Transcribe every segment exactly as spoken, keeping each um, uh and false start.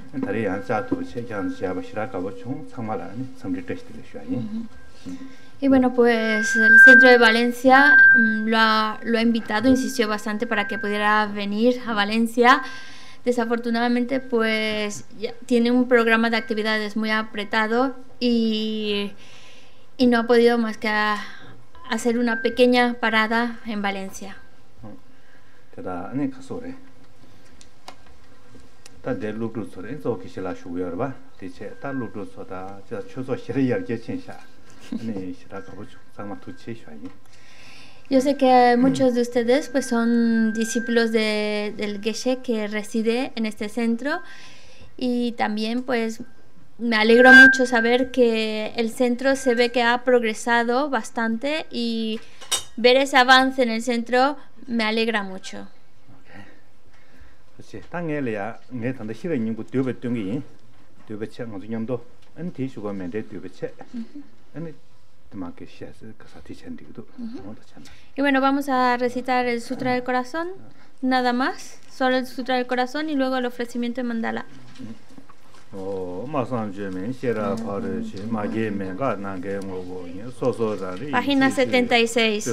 다리야 자도 체장 지하바 시라가고 총 상마라니 섬리트시들 쉬어니. Y bueno, pues el centro de Valencia mm, lo, ha, lo ha invitado, insistió bastante para que pudiera venir a Valencia. Desafortunadamente, pues ya tiene un programa de actividades muy apretado y, y no ha podido más que a, hacer una pequeña parada en Valencia. Yo sé que muchos de ustedes pues son discípulos de, del Geshe que reside en este centro y también pues me alegro mucho saber que el centro se ve que ha progresado bastante y ver ese avance en el centro me alegra mucho. Y bueno, vamos a recitar el Sutra del Corazón, nada más, solo el Sutra del Corazón y luego el ofrecimiento de mandala. Página setenta y seis.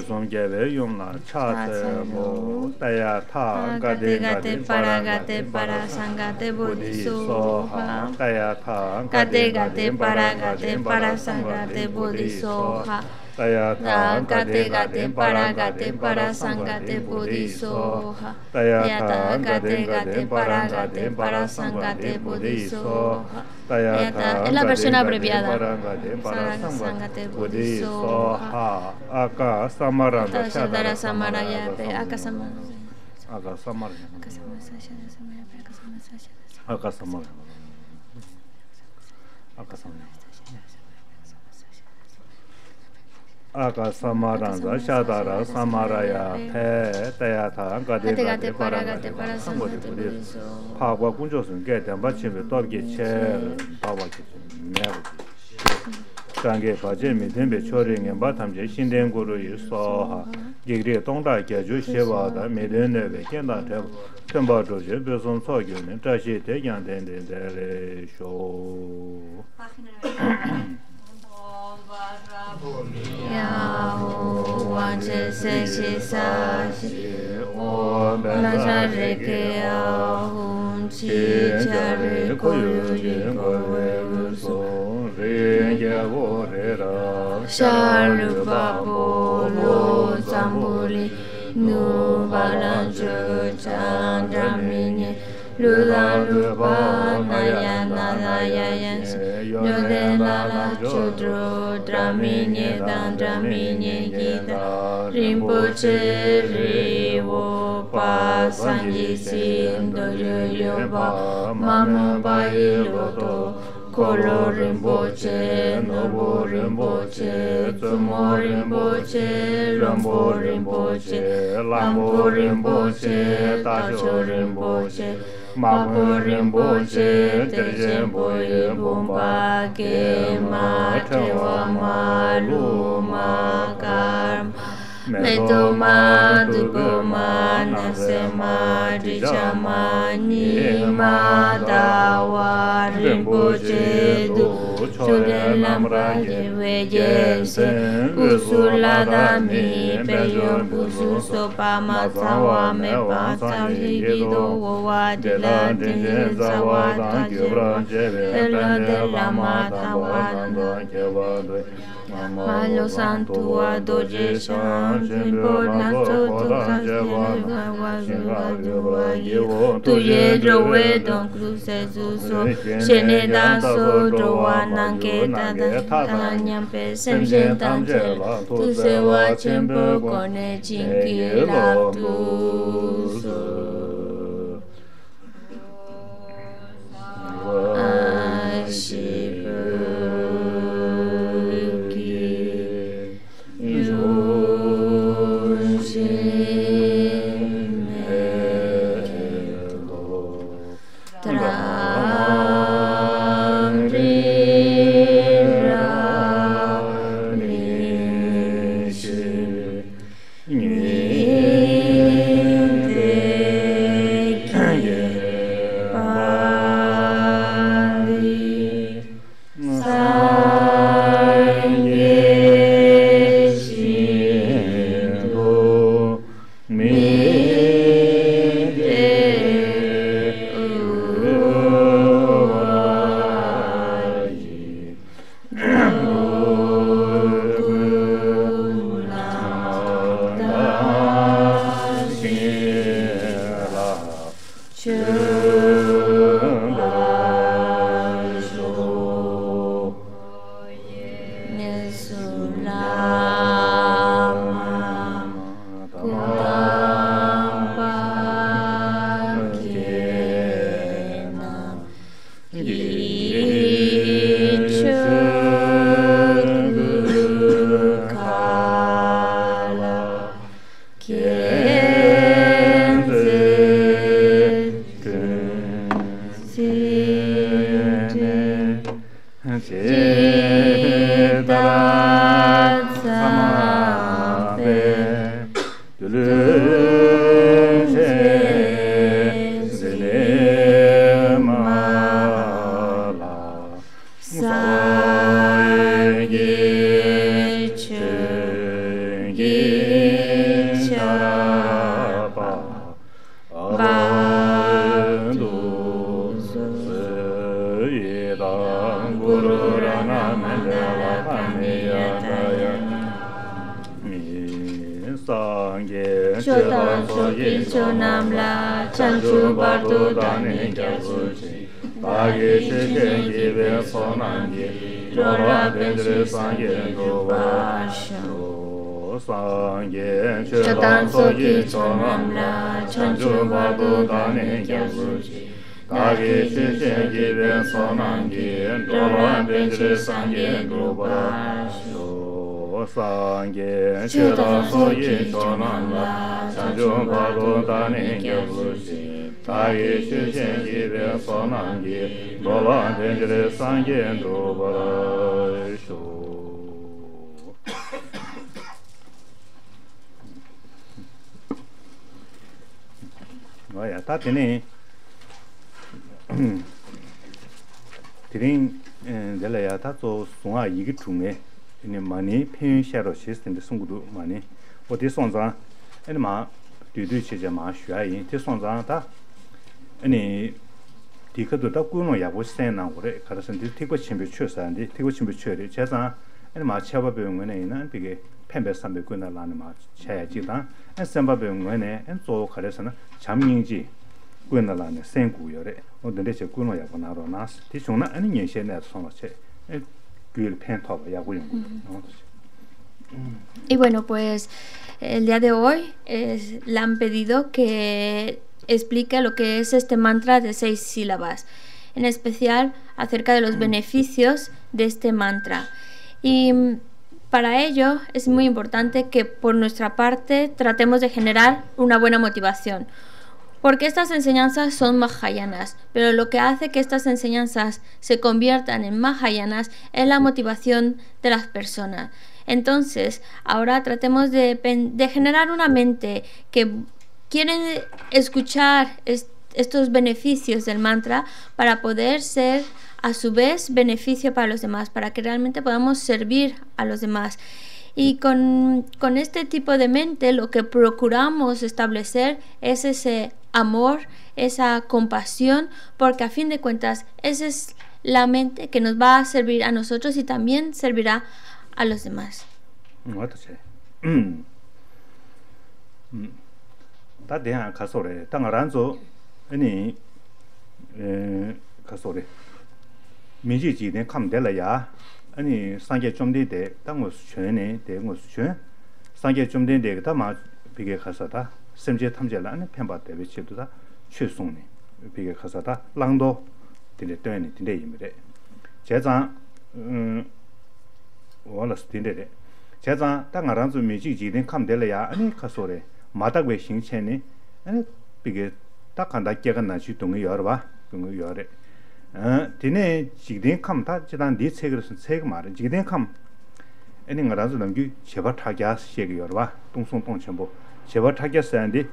Gate gate para gate para sangate bodhisoha. Gate gate para gate para sangate bodhisoha. Gate gate para gate para sangate bodhisoha. Yata gate gate para gate para sangate bodhisoha. Es la versión abreviada. Sangate bodhisoha. Aka samara shadara samara yape aka samara. Aka samara. Aka samara. Aka samara. Aka samaranza shadara samaraya pe tayata gade gade para gade para sangate bodhisoha. Pagwa kunjosun geten bachime dobge che bawa ke meru. Sangye baje mi tembe choringe batamje shinden guru yisoha. Gigre tongda gyeju shewa da medene ve kenda te temba joje beson sogyo ne tashi te yanden de de sho. Yao wanche se shi sa shi o la cha re ke a hun chi cha re ko yu ye ko we so re ye wo re ra sha lu ba bo lo zambuli nu ba lan chu chan dra mi ni lu la lu ba na ya na na ya yan lu de la la chu dro dra mi ni dan dra mi ni gi da rinpoche ri wo pa san yi sin do yo yo ba ma mo ba yi lo to Kolo rinpoche, nobo rinpoche, tsumo rinpoche, rambo rinpoche, lambo rinpoche, tacho rinpoche, mapo rinpoche, terjen boye bomba ke ma tewa ma lu ma karma. Meto ma dupo ma nase ma dicha ma ni ma dawa rinpoche du chode lamra ye we ye se usula da mi pe yo busu sopa ma tawa me pa ta li do wa de la de za wa ta je la de la ma tawa do Malo santo adoje shan Simbo nato toka yewa Tu ye drowe don cruce suso Shene da so drowa nanke tada Tana nyampe sem jen tanche Tu se wa chenpo kone chinki la tu so Ashibu Ni Vaya, está tiene tiene de la ya ta zo song a yi ge chung e ni ma ni pen xia ro xi sin de song gu ma ni wo de song zang en ma du du chi jia ma xua yin de song zang ta ni di ke do da gu no ya bo sen na wo re ka da sen de ti go chen bi chue san de ti go chen bi chue de jia zang en ma cha ba be yong ne na bi ge pen be san be gu na la na ma cha ya ji da en san ba be yong ne en zo ka de san jam yin ji 군나라네 생구요래 오늘에서 군노야 보나로나스 디종나 아니 년세네 손어체 그 펜토바 야구용. Y bueno, pues el día de hoy es, le han pedido que explique lo que es este mantra de seis sílabas, en especial acerca de los beneficios de este mantra. Y para ello es muy importante que por nuestra parte tratemos de generar una buena motivación. Porque estas enseñanzas son mahayanas, pero lo que hace que estas enseñanzas se conviertan en mahayanas es la motivación de las personas. Entonces, ahora tratemos de, de generar una mente que quiere escuchar est estos beneficios del mantra para poder ser a su vez beneficio para los demás, para que realmente podamos servir a los demás. Y con, con este tipo de mente lo que procuramos establecer es ese amor, esa compasión, porque a fin de cuentas esa es la mente que nos va a servir a nosotros y también servirá a los demás. 아니 상계 좀 되대 당고 수천에 대고 수천 상계 좀 되는데 그다마 비게 가서다 심지 탐제를 안에 편받대 비치도다 최송네 비게 가서다 랑도 되네 되네 되네 이미래 제장 음 원래스 되네 제장 당가랑 좀 미지지된 감될래야 아니 가서래 마닥외 신체네 아니 비게 딱 한다 깨가 나지 동의 열어 봐 동의 열어 어 디네 지된 감다 지단 네 책을 쓴 책 말은 지된 감 아니 가라서 남기 제발 타기야 시게 열어 봐 동송 동천부 제발 타기야 산디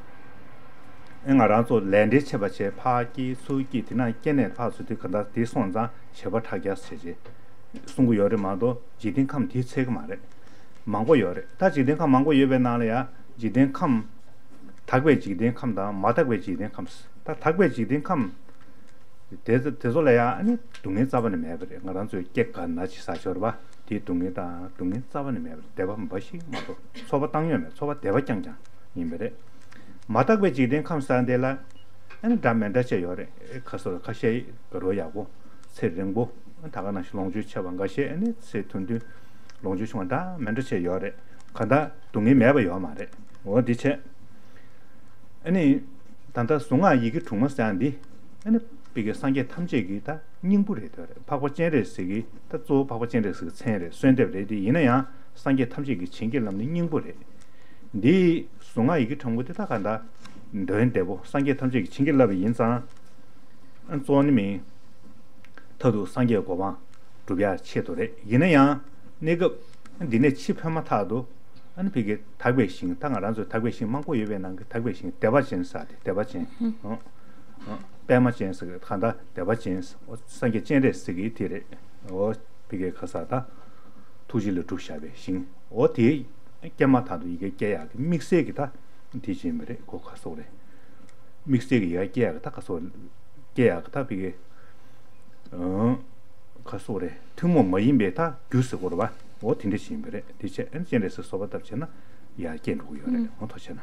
응아라서 랜디 제발체 파기 수기 디나 깨네 파수디 간다 디송자 제발 타기야 세지 송구 열어마도 지된 감 뒤책 말에 망고 열어 다 지된 감 망고 예배 나려야 지된 감 닭외 지된 감다 마닭외 지된 감스 다 닭외 지된 감 대저 대sol래야 아니 동네 잡아내 매버려 나랑 저 깨까 나치 사셔 봐. 뒤 동네다 동네 잡아내 매버려. 대바 뭐시 뭐도 소바 당연해. 소바 대바 장장. 이메래. 마닥베 지된 감사한데라 아니 담면다체 요래. 가서 가시 거로야고 세령고 다가나시 롱주 쳐반 가시 아니 세톤드 롱주 총한다 면다체 요래. 간다 동네 매버요 말에. 어디체 아니 단다 송아 이게 총마스한디 아니 비게 상계 탐지기다 닝부래더래 바고 젠레스기 다조 바고 젠레스 첸레 선대브레디 이나야 상계 탐지기 챙길람니 닝부래 니 송아 이게 정보되다 간다 너한테고 상계 탐지기 챙길라비 인상 안 조님이 더도 상계 고방 두비아 체도래 이나야 내가 니네 치편만 타도 아니 비게 다괴신 당아란서 다괴신 망고 예배난 그 다괴신 대바진사데 대바진 어 어, 배마진스 간다 대바진스 상계 젠레스기 티레 어 비게 가사다 투질을 주샤베 신 어디 깨마타도 이게 깨야 믹스액이다 디지메레 고카소레 믹스액이 깨야 다 가서 깨야 다 비게 어 가소레 투모 뭐임베다 규스고로 봐 어딘데 심베레 디체 엔젠레스 소바답잖아 야 겐루요레 어떠잖아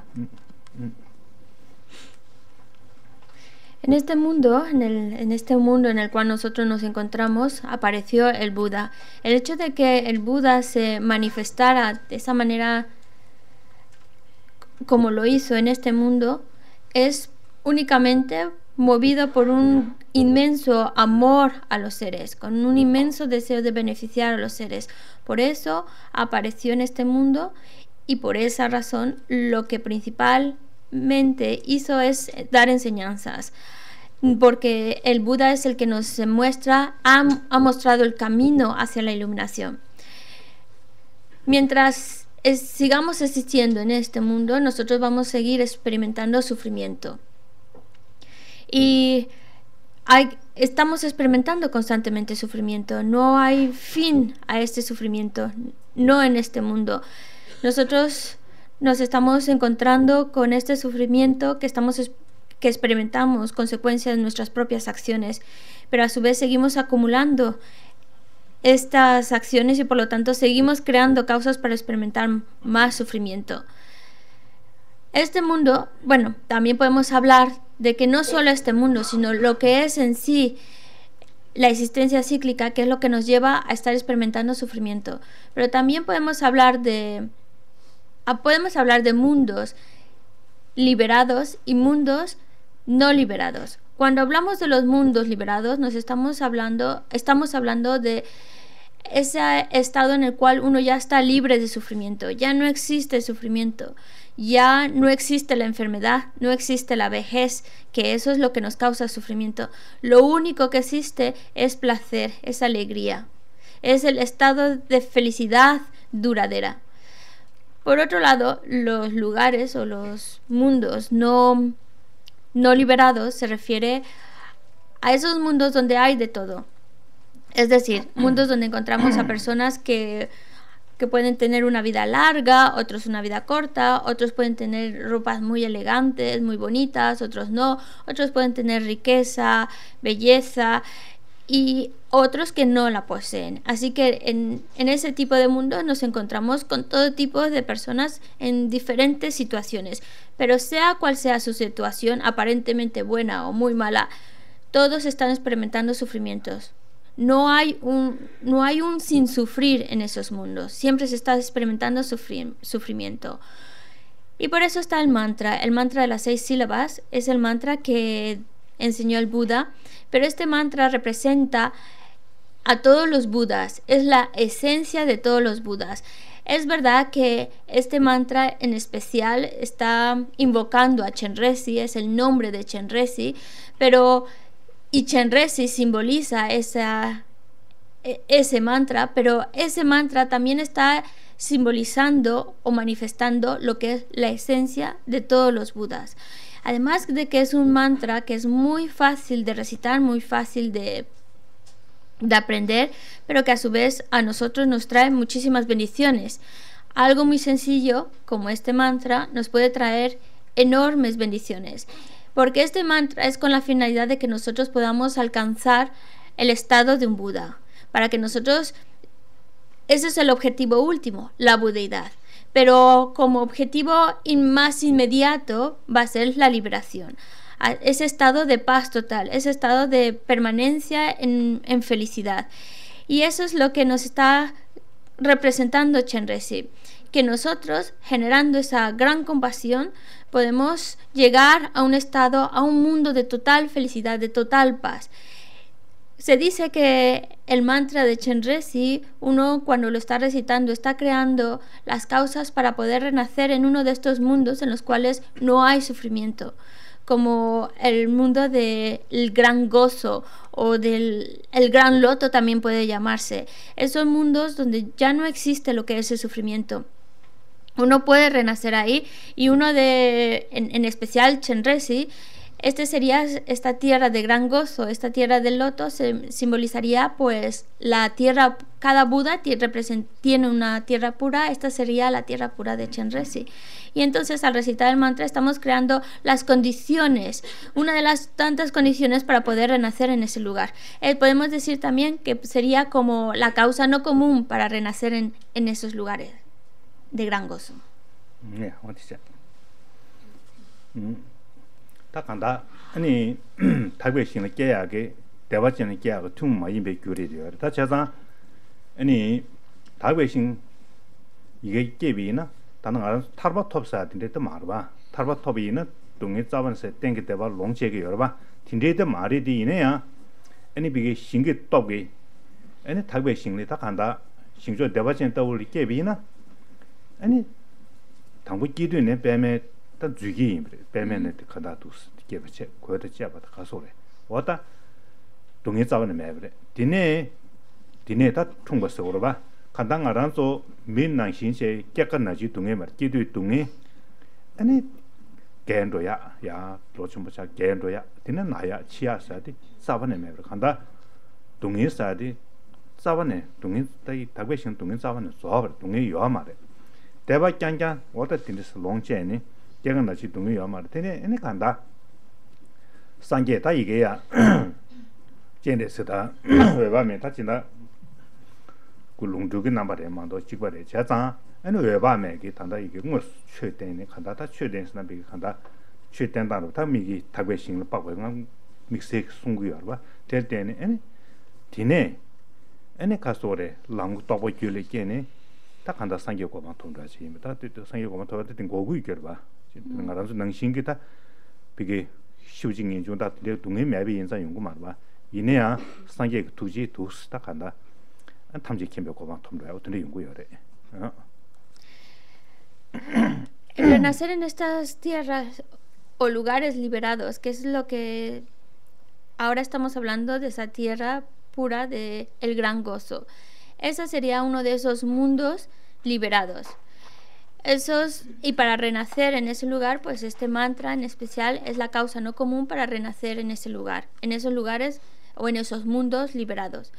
En este mundo, en, el, en este mundo en el cual nosotros nos encontramos, apareció el Buda. El hecho de que el Buda se manifestara de esa manera como lo hizo en este mundo es únicamente movido por un inmenso amor a los seres, con un inmenso deseo de beneficiar a los seres. Por eso apareció en este mundo y por esa razón lo que principalmente hizo es dar enseñanzas, porque el Buda es el que nos muestra, ha, ha mostrado el camino hacia la iluminación. Mientras es, sigamos existiendo en este mundo, nosotros vamos a seguir experimentando sufrimiento. Y hay, estamos experimentando constantemente sufrimiento. No hay fin a este sufrimiento, no en este mundo. Nosotros nos estamos encontrando con este sufrimiento que, estamos, que experimentamos consecuencias de nuestras propias acciones, pero a su vez seguimos acumulando estas acciones y por lo tanto seguimos creando causas para experimentar más sufrimiento. Este mundo, bueno, también podemos hablar de que no solo este mundo, sino lo que es en sí la existencia cíclica, que es lo que nos lleva a estar experimentando sufrimiento. Pero también podemos hablar de podemos hablar de mundos liberados y mundos no liberados. Cuando hablamos de los mundos liberados, nos estamos hablando, estamos hablando de ese estado en el cual uno ya está libre de sufrimiento, ya no existe sufrimiento, ya no existe la enfermedad, no existe la vejez, que eso es lo que nos causa sufrimiento. Lo único que existe es placer, es alegría, es el estado de felicidad duradera. Por otro lado, los lugares o los mundos no, no liberados se refiere a esos mundos donde hay de todo. Es decir, mundos donde encontramos a personas que, que pueden tener una vida larga, otros una vida corta, otros pueden tener ropas muy elegantes, muy bonitas, otros no, otros pueden tener riqueza, belleza y otros que no la poseen. Así que en, en ese tipo de mundos nos encontramos con todo tipo de personas en diferentes situaciones, pero sea cual sea su situación, aparentemente buena o muy mala, todos están experimentando sufrimientos. No hay un, no hay un sin sufrir en esos mundos. Siempre se está experimentando sufrir, sufrimiento. Y por eso está el mantra. El mantra de las seis sílabas es el mantra que enseñó el Buda. Pero este mantra representa a todos los Budas. Es la esencia de todos los Budas. Es verdad que este mantra en especial está invocando a Chenrezig. Es el nombre de Chenrezig. Pero... Y Chenrezig simboliza esa, ese mantra, pero ese mantra también está simbolizando o manifestando lo que es la esencia de todos los Budas. Además de que es un mantra que es muy fácil de recitar, muy fácil de, de aprender, pero que a su vez a nosotros nos trae muchísimas bendiciones. Algo muy sencillo como este mantra nos puede traer enormes bendiciones. Porque este mantra es con la finalidad de que nosotros podamos alcanzar el estado de un Buda. Para que nosotros, ese es el objetivo último, la budeidad. Pero como objetivo más inmediato va a ser la liberación. Ese estado de paz total, ese estado de permanencia en, en felicidad. Y eso es lo que nos está representando Chenrezig. Que nosotros, generando esa gran compasión, podemos llegar a un estado, a un mundo de total felicidad, de total paz. Se dice que el mantra de Chenrezig, uno cuando lo está recitando, está creando las causas para poder renacer en uno de estos mundos en los cuales no hay sufrimiento, como el mundo del gran gozo o del el gran loto también puede llamarse. Esos mundos donde ya no existe lo que es el sufrimiento. Uno puede renacer ahí y uno de, en, en especial Chenrezig, este sería esta tierra de gran gozo, esta tierra del loto se simbolizaría pues la tierra, cada Buda tiene una tierra pura, esta sería la tierra pura de Chenrezig. Y entonces al recitar el mantra estamos creando las condiciones, una de las tantas condiciones para poder renacer en ese lugar. Eh, podemos decir también que sería como la causa no común para renacer en, en esos lugares de gran gozo. Yeah, what is that? Mm. 다 간다 아니 타베신의 계약에 대바진의 계약을 퉁마 임배 규리려 다 자자 아니 타베신 이게 계비나 다는 알아 타르바 톱사인데 또 말봐 타르바 톱이는 동에 잡은세 땡게 대바 롱체게 열봐 딘데데 말이디 이네야 아니 비게 신게 떡게 아니 타베신이 다 간다 신조 대바진 떠올리 계비나 아니 당부 기도네 뱀에 다 주기 배면에 가다도스 개버체 거기다 잡아다 가서래 왔다 동해 잡는 매브래 디네 디네 다 통과서 그러봐 간당 알아서 민난 신세 깨끗나지 동해 말 기도 동해 아니 겐도야 야 로춤부차 겐도야 디네 나야 치아사디 잡는 매브래 간다 동해 사디 잡네 동해 다이 다괴신 동해 잡는 소버 동해 요 말에 대박 짱짱 왔다 디스 롱체니 개가 나지 동의 요말 되네 에네 간다 상계 다 이게야 젠데스다 외바면 다 진다 굴롱두게 남바래 만도 찍바래 자자 에네 외바면 게 단다 이게 뭐 최대네 간다 다 최대스나 비게 간다 최대단다로 다 미기 타괴싱을 빠고 믹스 송구여 봐 될 때네 에네 디네 에네 가소래 랑구 떠보 줄레게네 다 간다 상계 고만 통과지 임다 또 상계 고만 통과될 때 고구 이겨 봐 지금 알아서 능신기다 비게 쇼징인 중다 동해 매비 인상 연구 말봐 이내야 상계 두지 두스다 간다 탐지 캠베 고만 통과야 어떤 연구여래 어 renacer en estas tierras o lugares liberados, que es lo que ahora estamos hablando de esa tierra pura de el gran gozo. Ese sería uno de esos mundos liberados. Esos, y para renacer en ese lugar, pues este mantra en especial es la causa no común para renacer en ese lugar, en esos lugares o en esos mundos liberados.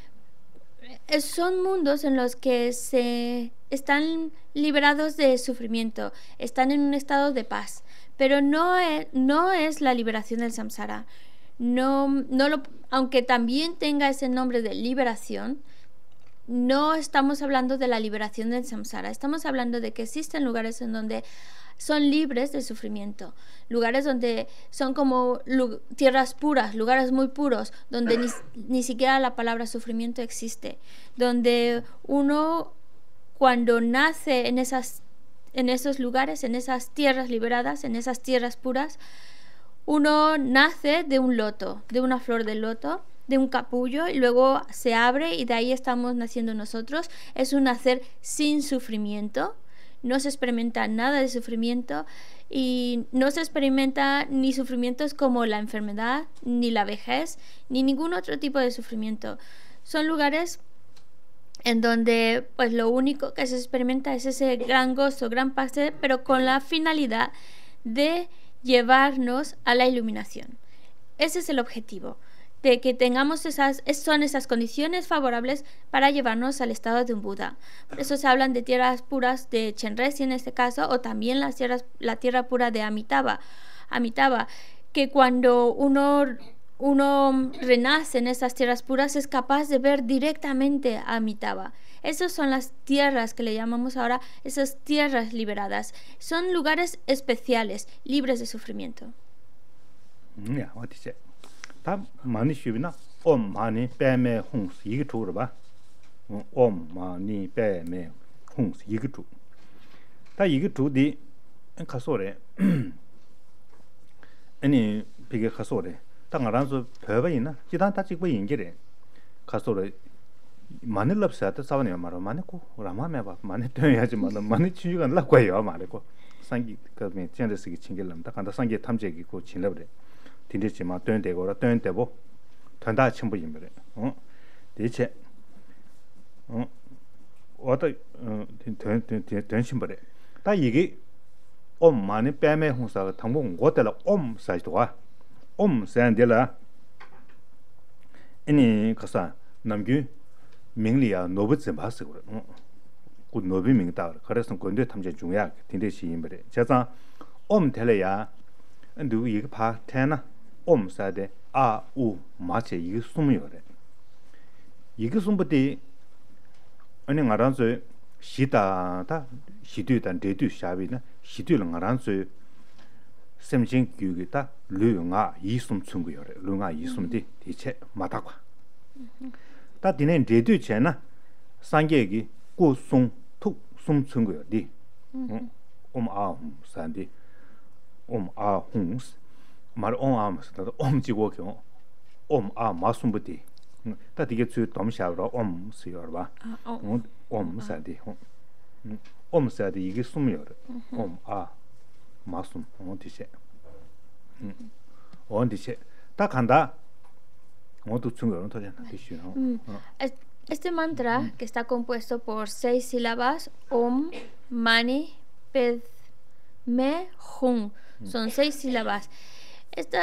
Es, son mundos en los que se están liberados de sufrimiento, están en un estado de paz, pero no es, no es la liberación del samsara. No, no lo, aunque también tenga ese nombre de liberación, no estamos hablando de la liberación del samsara, estamos hablando de que existen lugares en donde son libres de sufrimiento, lugares donde son como tierras puras, lugares muy puros, donde ni, ni siquiera la palabra sufrimiento existe, donde uno cuando nace en, esas, en esos lugares, en esas tierras liberadas, en esas tierras puras, uno nace de un loto, de una flor de loto, de un capullo, y luego se abre y de ahí estamos naciendo nosotros. Es un nacer sin sufrimiento, no se experimenta nada de sufrimiento y no se experimenta ni sufrimientos como la enfermedad, ni la vejez, ni ningún otro tipo de sufrimiento. Son lugares en donde pues lo único que se experimenta es ese gran gozo, gran paz, pero con la finalidad de llevarnos a la iluminación. Ese es el objetivo, de que tengamos esas, son esas condiciones favorables para llevarnos al estado de un Buda. Por eso se hablan de tierras puras de Chenrezig en este caso, o también las tierras, la tierra pura de Amitabha. Amitabha, que cuando uno, uno renace en esas tierras puras es capaz de ver directamente a Amitabha. Esas son las tierras que le llamamos ahora, esas tierras liberadas. Son lugares especiales, libres de sufrimiento. Yeah, what is it? 다 많이 쉬비나 옴 많이 빼매 홍스 이게 주로 봐. 옴 많이 빼매 홍스 이게 주. 다 이게 주디 가소래 아니 비게 가소래 당가란서 배바이나 지단 따지고 인게래 가소래 많이 럽사다 싸우네 말아 많이고 라마메 봐 많이 되야지만 많이 치유가 나고요 말고 상기 그면 전에서기 친gel람다 간다 상기 탐제기고 진럽래 딘데지마 된대고라 된대보 된다 친구 임베래 어 대체 어 어떤 어된 신발에 다 이게 옴 많이 빼매 홍사가 당분 고텔라 옴 사이도와 옴 산델라 아니 가서 남규 명리야 노브즈 바스고 어 그 노비 명다 그래서 건대 탐제 중요하 딘데시 임베래 제가 옴 텔레야 누구 이거 봐 태나 옴 사데 아우 마체 이거 숨이요래 이거 숨부터 아니 나란서 시다다 시드단 데드 샤비나 시드를 나란서 샘진 규기다 르nga 이숨 충고요래 르nga 이숨디 대체 마다과 다 디네 데드 제나 상계기 고송 툭숨 충고요디 옴아 산디 옴아 홍스 말 옴아스다 옴지고교 옴아 마숨부디 다 되게 주 dom샤로 옴 쓰여봐 옴 사디 옴 사디 이게 숨이요 옴아 마숨 어디세 어디세 다 간다 모두 충분히 더 된다 되시요 Este mantra, que está compuesto por seis sílabas, Om, Mani, Ped, Me, Hum, son seis sílabas. Este,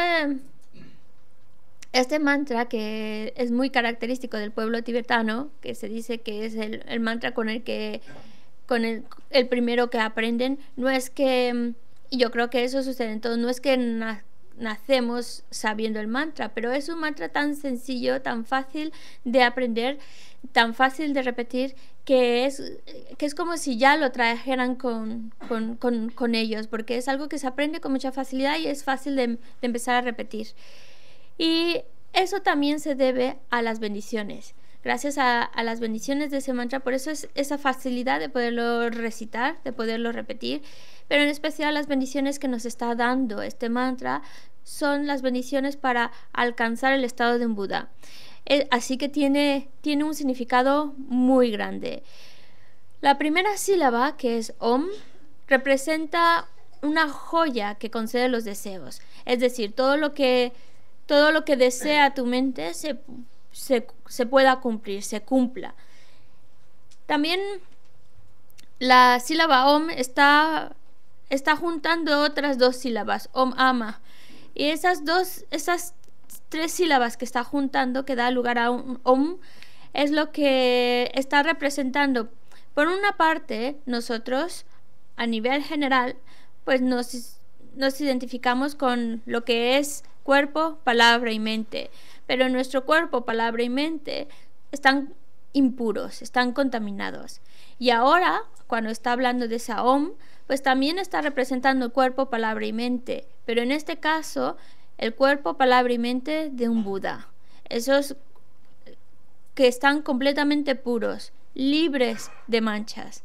este mantra, que es muy característico del pueblo tibetano, que se dice que es el, el mantra con el que, con el, el primero que aprenden, no es que, y yo creo que eso sucede en todo, no es que na, nacemos sabiendo el mantra, pero es un mantra tan sencillo, tan fácil de aprender, tan fácil de repetir, que es, que es como si ya lo trajeran con, con, con, con ellos, porque es algo que se aprende con mucha facilidad y es fácil de, de empezar a repetir. Y eso también se debe a las bendiciones. Gracias a, a las bendiciones de ese mantra, por eso es esa facilidad de poderlo recitar, de poderlo repetir, pero en especial las bendiciones que nos está dando este mantra son las bendiciones para alcanzar el estado de un Buda. Así que tiene, tiene un significado muy grande. La primera sílaba, que es Om, representa una joya que concede los deseos. Es decir, todo lo que, todo lo que desea tu mente se, se, se pueda cumplir, se cumpla. También la sílaba Om está, está juntando otras dos sílabas, Om Ama. Y esas dos, esas tres sílabas que está juntando, que da lugar a un Om, es lo que está representando. Por una parte, nosotros, a nivel general, pues nos, nos identificamos con lo que es cuerpo, palabra y mente. Pero nuestro cuerpo, palabra y mente están impuros, están contaminados. Y ahora, cuando está hablando de esa Om, pues también está representando cuerpo, palabra y mente. Pero en este caso, el cuerpo, palabra y mente de un Buda. Esos que están completamente puros, libres de manchas.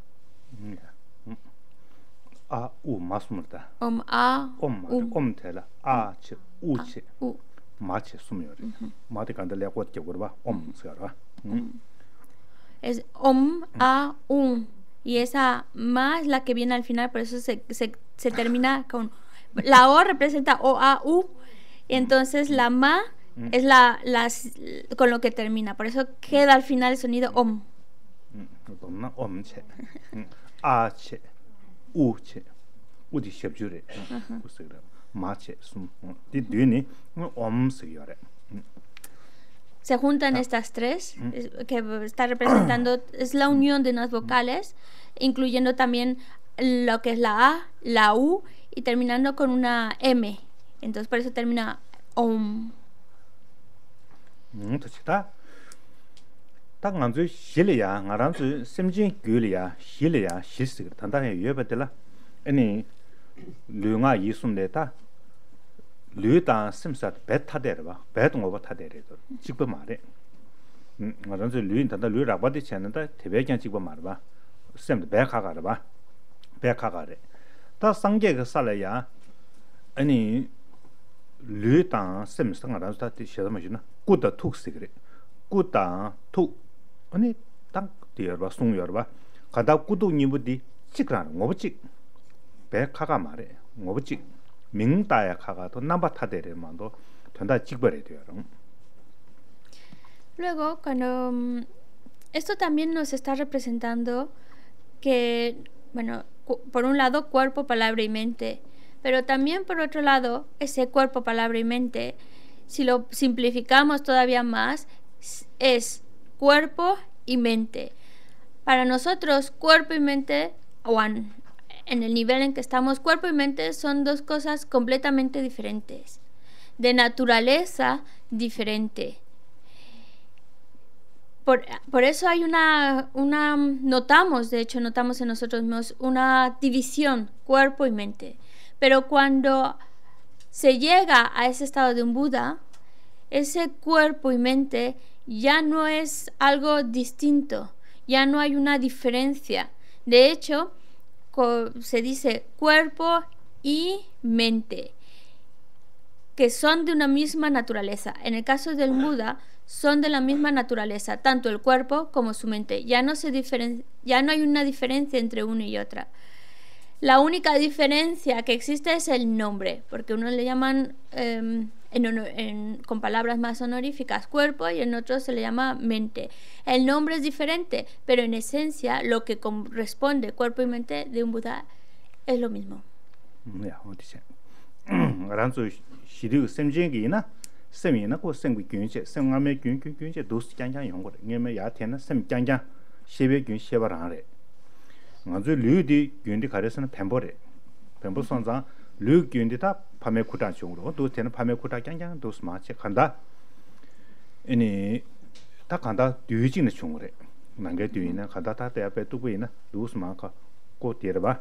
A u masumta. Om a Om om tela a che u che u ma che sumyor. Ma de kandale ko che gorba om sgarba. Es Om a un. Y esa ma es la que viene al final, por eso se, se, se termina con... La O representa O, A, U, y entonces la ma mm. es la, la con lo que termina. Por eso queda al final el sonido Om. Om che, A che, U che, U di shebjure, ma che, sum, di duni, Om se yore. Se juntan estas tres, que está representando, es la unión de unas vocales, incluyendo también lo que es la A, la U, y terminando con una M. Entonces por eso termina Om. Entonces está 딱 간주 실이야 나란주 심진 규리야 실이야 실스 단단히 유여받들라 아니 류가 이숨데다 류다 심사 베타데르 봐 배동 오버 타데르도 직접 말해 음 나란주 류인 단다 류라바디 채는다 대백경 직접 말해 봐 쌤도 배카가르 봐 배카가래 다 상계가 살아야 아니 류당 셈상가라서 다 시험을 마시나 꾸다 톡스 그래 꾸다 톡 아니 딱 되어봐 송여봐 가다 꾸도 니부디 찍라는 거지 배카가 말해 거지 명다야 카가도 남바타데레만도 된다 찍버려 돼요. Luego, cuando um, esto también nos está representando que, bueno, cu- por un lado cuerpo, palabra y mente, pero también por otro lado ese cuerpo, palabra y mente, si lo simplificamos todavía más, s- es cuerpo y mente. Para nosotros, cuerpo y mente, o an- en el nivel en que estamos, cuerpo y mente son dos cosas completamente diferentes, de naturaleza diferente. Por, por eso hay una, una, notamos, de hecho notamos en nosotros mismos una división, cuerpo y mente. Pero cuando se llega a ese estado de un Buda, ese cuerpo y mente ya no es algo distinto, ya no hay una diferencia. De hecho, co- se dice cuerpo y mente, que son de una misma naturaleza. En el caso del Buda, son de la misma naturaleza, tanto el cuerpo como su mente. Ya no, se diferen- ya no hay una diferencia entre uno y otra. La única diferencia que existe es el nombre, porque uno le llaman eh, en, honor- en, con palabras más honoríficas cuerpo y en otros se le llama mente. El nombre es diferente, pero en esencia lo que corresponde cuerpo y mente de un Buda es lo mismo. 야, 어디지? 란조 시리우 셈쟁기나 셈이나 고 셈기 균제 셈가메 균균 균제 도스 짱짱 용거. 녜메 야테나 셈 짱짱 셰베 균 셰바라래. 먼저 류디 균디 가려서는 뱀보래. 뱀보 선자 류 균디다 밤에 쿠단 중으로 도테는 밤에 쿠다 짱짱 도스 마치 간다. 아니 다 간다 뒤지는 중으로. 난게 뒤이나 간다 다 앞에 두고 있나 도스 마카 고 데려봐.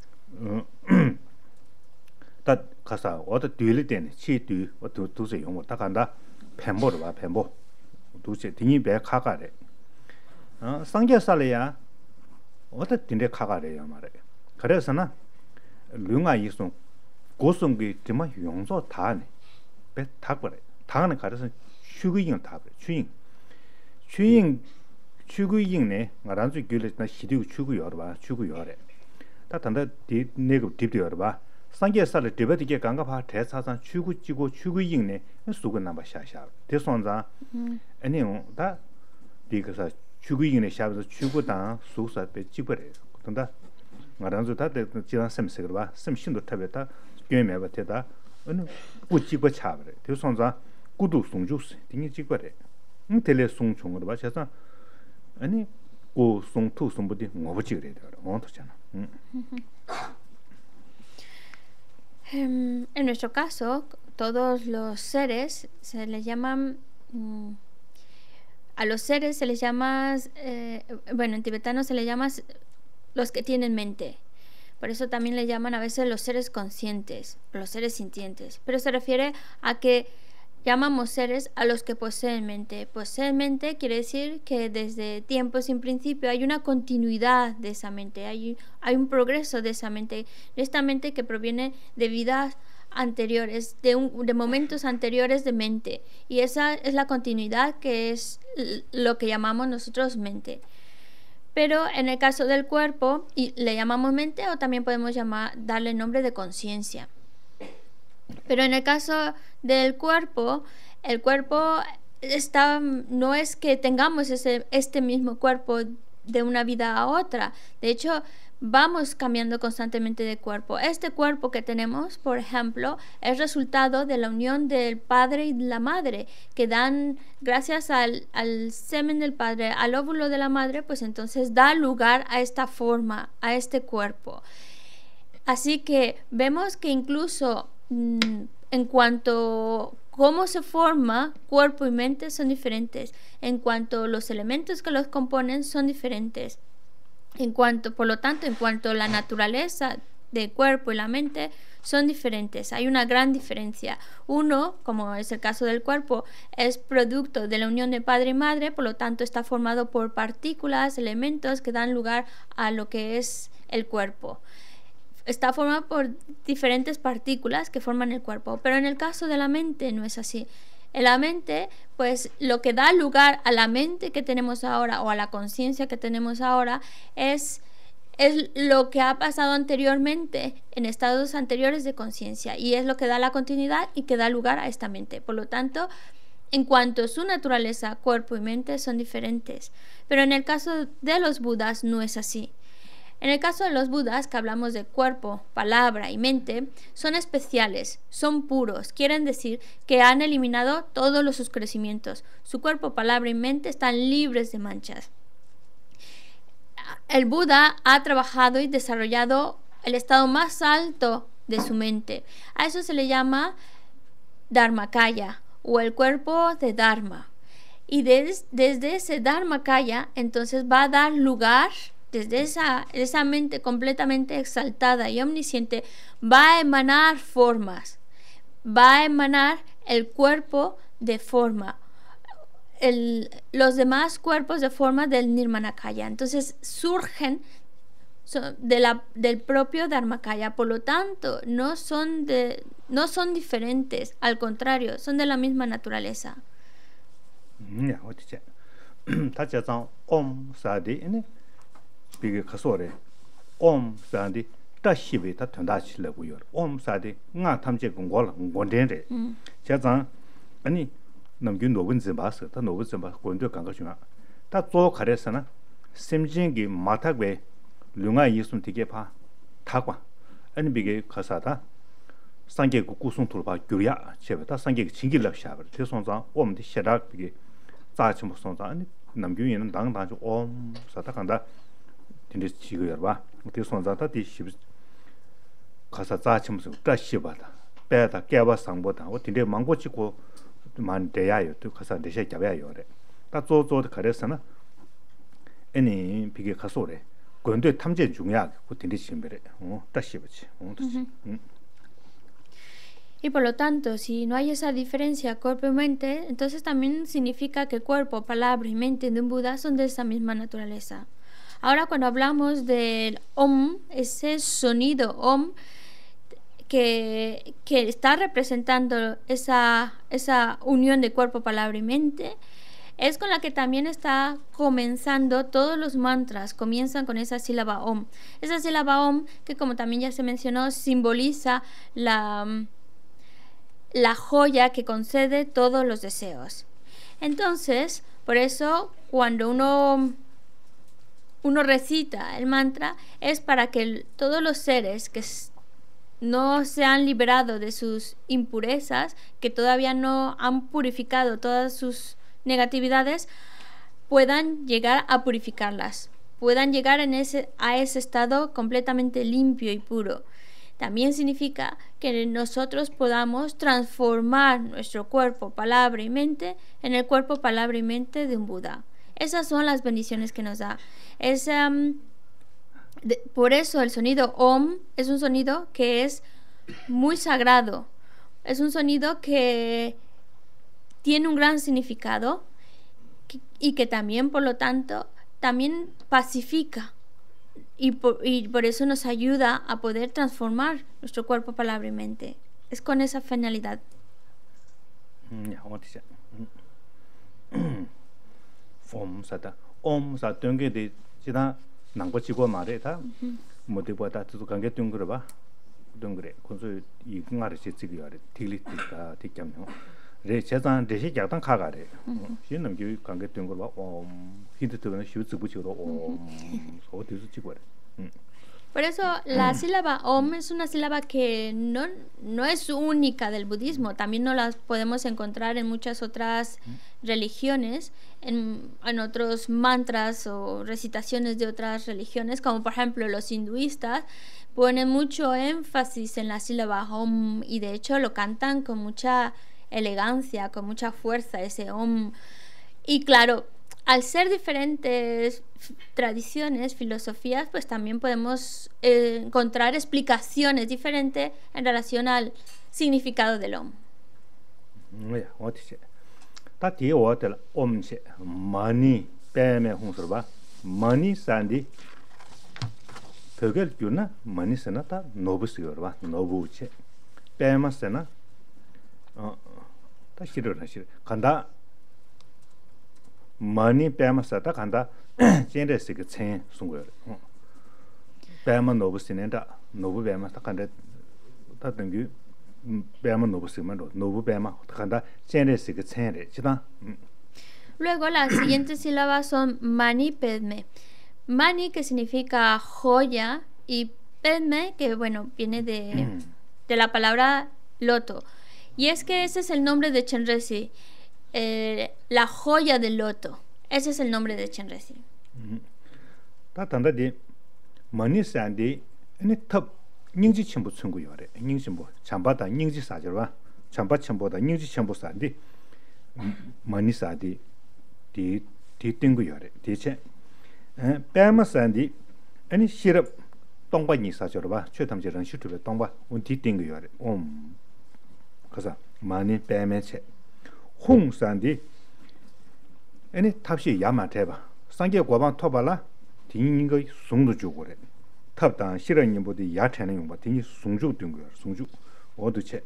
다 가서 어디 뒤를 때는 치뒤 어디 두세 용어 다 간다 펜보를 봐 펜보 두세 등이 배 카가래 어 상계살이야 어디 딘데 카가래요 말이야 그래서는 류가 이송 고성기 정말 용서 다네 배 타버래 다는 가려서 추구잉 타버래 추잉 추잉 추구잉네 말한지 길에나 시디고 추구 열어 봐 추구 열어 다 단다 디 네고 딥디 열어 봐 상계살을 디베디게 강가파 대사상 추구지고 추구잉네 수고 남바 샤샤 대선자 아니요 다 디가서 추구잉네 샤서 추구당 수사배 지버래 근데 말한서 다 지난 셈스가 봐 셈신도 타베다 괴매바 되다 어느 꾸지고 차버래 대선자 꾸도 송주스 등이 지버래 음 텔레 송총으로 봐 샤서 아니 고 송투 송부디 뭐부지 그래요 원토잖아 음 En nuestro caso, todos los seres se les llaman, mm, a los seres se les llama, eh, bueno, en tibetano se les llama los que tienen mente. Por eso también le llaman a veces los seres conscientes, los seres sintientes. Pero se refiere a que llamamos seres a los que poseen mente. Poseen mente quiere decir que desde tiempos sin principio hay una continuidad de esa mente, hay, hay un progreso de esa mente, de esta mente que proviene de vidas anteriores, de, un, de momentos anteriores de mente. Y esa es la continuidad que es lo que llamamos nosotros mente. Pero en el caso del cuerpo, y le llamamos mente o también podemos llamar, darle nombre de conciencia. Pero en el caso del cuerpo, el cuerpo está, no es que tengamos ese, este mismo cuerpo de una vida a otra. De hecho, vamos cambiando constantemente de cuerpo. Este cuerpo que tenemos, por ejemplo, es resultado de la unión del padre y la madre, que dan, gracias al, al semen del padre, al óvulo de la madre, pues entonces da lugar a esta forma, a este cuerpo. Así que vemos que incluso en cuanto a cómo se forma, cuerpo y mente son diferentes. En cuanto a los elementos que los componen son diferentes. En cuanto, por lo tanto, en cuanto a la naturaleza del cuerpo y la mente son diferentes. Hay una gran diferencia. Uno, como es el caso del cuerpo, es producto de la unión de padre y madre, por lo tanto está formado por partículas, elementos que dan lugar a lo que es el cuerpo. está formado por diferentes partículas que forman el cuerpo, pero en el caso de la mente no es así. En la mente, pues lo que da lugar a la mente que tenemos ahora o a la conciencia que tenemos ahora es, es lo que ha pasado anteriormente en estados anteriores de conciencia, y es lo que da la continuidad y que da lugar a esta mente. Por lo tanto, en cuanto a su naturaleza, cuerpo y mente son diferentes. Pero en el caso de los Budas no es así. En el caso de los Budas, que hablamos de cuerpo, palabra y mente, son especiales, son puros. Quieren decir que han eliminado todos los oscurecimientos. Su cuerpo, palabra y mente están libres de manchas. El Buda ha trabajado y desarrollado el estado más alto de su mente. A eso se le llama Dharmakaya, o el cuerpo de Dharma. Y des, desde ese Dharmakaya, entonces va a dar lugar, desde esa, esa mente completamente exaltada y omnisciente, va a emanar formas, va a emanar el cuerpo de forma, el, los demás cuerpos de forma del Nirmanakaya. Entonces surgen de la, del propio Dharmakaya, por lo tanto no son, de, no son diferentes, al contrario, son de la misma naturaleza. Om Sadi Big Kasore Om Sadi Tashibi Tatandachi Laguyor Om Sadi Nga Tamje Gongola Gondere Jazan Ani Namgun Nobun Zimbas, the Nobun Zimbas, Gondo Gangashuna. That Zo Karesana, Simjingi Matagwe, Lunga Yisum Tigepa, Tagua, and Big Kasata, Sange Kusum Turba, Guria, Chevata, Sange Chingila Shaver, Tesonza, Om the Shadak Big Zachim Sonza, Namgun and Dang Dang Om Satakanda, in this Chigurba, Tesonza, the ships Kasachim, Tashibata, Beta, Gava Sambota, what in the Mangochico. Man deyayo to kasa deshe kyabayo re ta zo zo de karesana eni pige kasore gonde 탐제 중요하게 그 딘디 심베래 어 다시버지 어 다시 Y por lo tanto, si no hay esa diferencia cuerpo y mente, entonces también significa que cuerpo, palabra y mente de un Buda son de esa misma naturaleza. Ahora, cuando hablamos del Om, ese sonido Om Que, que está representando esa, esa unión de cuerpo, palabra y mente, es con la que también está comenzando todos los mantras, comienzan con esa sílaba Om. Esa sílaba Om, que como también ya se mencionó, simboliza la, la joya que concede todos los deseos. Entonces, por eso, cuando uno, uno recita el mantra, es para que el, todos los seres que no se han liberado de sus impurezas, que todavía no han purificado todas sus negatividades, puedan llegar a purificarlas, puedan llegar en ese, a ese estado completamente limpio y puro. También significa que nosotros podamos transformar nuestro cuerpo, palabra y mente en el cuerpo, palabra y mente de un Buda. Esas son las bendiciones que nos da. Es... Um, De, por eso el sonido Om es un sonido que es muy sagrado, es un sonido que tiene un gran significado que, y que también, por lo tanto, también pacifica y por, y por eso nos ayuda a poder transformar nuestro cuerpo, palabra y mente. Es con esa finalidad. Om 난고치고 말해다 모두보다 또 관계 둥그러 봐 둥그래 그래서 이 공아를 지지기야래 딜리티가 되겠네요. 레 제단 대시 약단 가가래 신놈 교육 관계 둥그러 봐어 힌트들은 쉬우지 부지로 어 어디서 찍어래. Por eso la sílaba Om es una sílaba que no, no es única del budismo, también no la podemos encontrar en muchas otras religiones, en, en otros mantras o recitaciones de otras religiones, como por ejemplo los hinduistas ponen mucho énfasis en la sílaba Om y de hecho lo cantan con mucha elegancia, con mucha fuerza ese Om. Y claro, al ser diferentes tradiciones, filosofías, pues también podemos eh, encontrar explicaciones diferentes en relación al significado del Om. 벽을 주나 많이 쓰나다 노부스요 봐 노부체 빼마스나 어 다시를 하시 간다 많이 빼마스다 간다 젠데스 그체 송거 빼마 노부스는다 노부 빼마스다 간다 다 등기 빼마 노부스만 노부 빼마 간다 젠데스 그체래 지다 Luego las siguientes sílabas son mani pedme. Mani, que significa joya, y pedme, que bueno, viene de, de la palabra loto. Y es que ese es el nombre de Chenrezig, eh, la joya del loto. Ese es el nombre de Chenrezig. Tatanda de mani sandi, ene tab 닝지 첨부 청구요래. 닝지 뭐 참바다 닝지 사절와 참바 첨보다 닝지 첨부 사디 mani sadi di di tingu yore diche eh pema sandi ani shirap tongba ni sa jorba chötam je ran shutube tongba un di tingu yore om kaza mani pema che hung sandi ani 탑시 야마 대바 상계 고방 토발라 딩거 송도 주고래 탑당 실현님 보다 야태는 용 봐. 딩이 송주 된 거야. 송주 어두체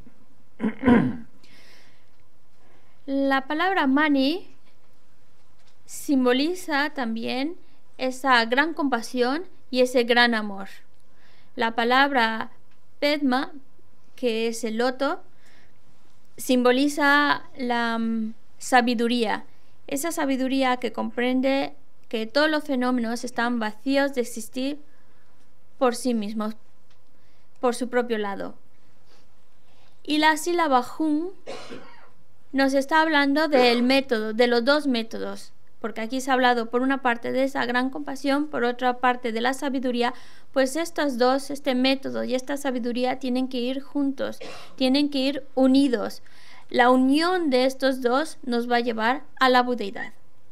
La palabra mani simboliza también esa gran compasión y ese gran amor. La palabra pedma, que es el loto, simboliza la um, sabiduría. Esa sabiduría que comprende que todos los fenómenos están vacíos de existir por sí mismos, por su propio lado. Y la sílaba hun nos está hablando del método, de los dos métodos, porque aquí se ha hablado por una parte de esa gran compasión, por otra parte de la sabiduría, pues estos dos, este método y esta sabiduría tienen que ir juntos, tienen que ir unidos. La unión de estos dos nos va a llevar a la budeidad.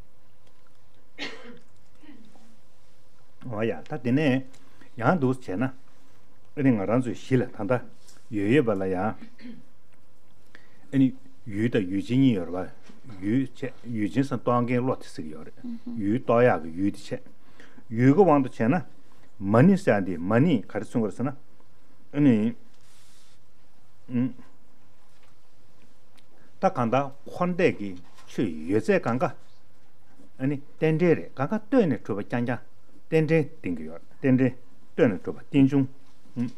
Oya, ta tiene ya dos chena. Eni ngaran zu shila tanda yeye bala ya. Eni yu da yu jin yi ba. Yu che yu jin san dong gen lot sig yor. Yu da ya ge yu de che. Yu ge wang de chena mani sa di mani kar sung ger sana. Eni 음 다 간다 혼대기 취 여제 간가 아니 덴데레 간가 뜨네 줘봐 짱짱 덴데 띵겨 덴데 뜨네 줘봐 띵중 음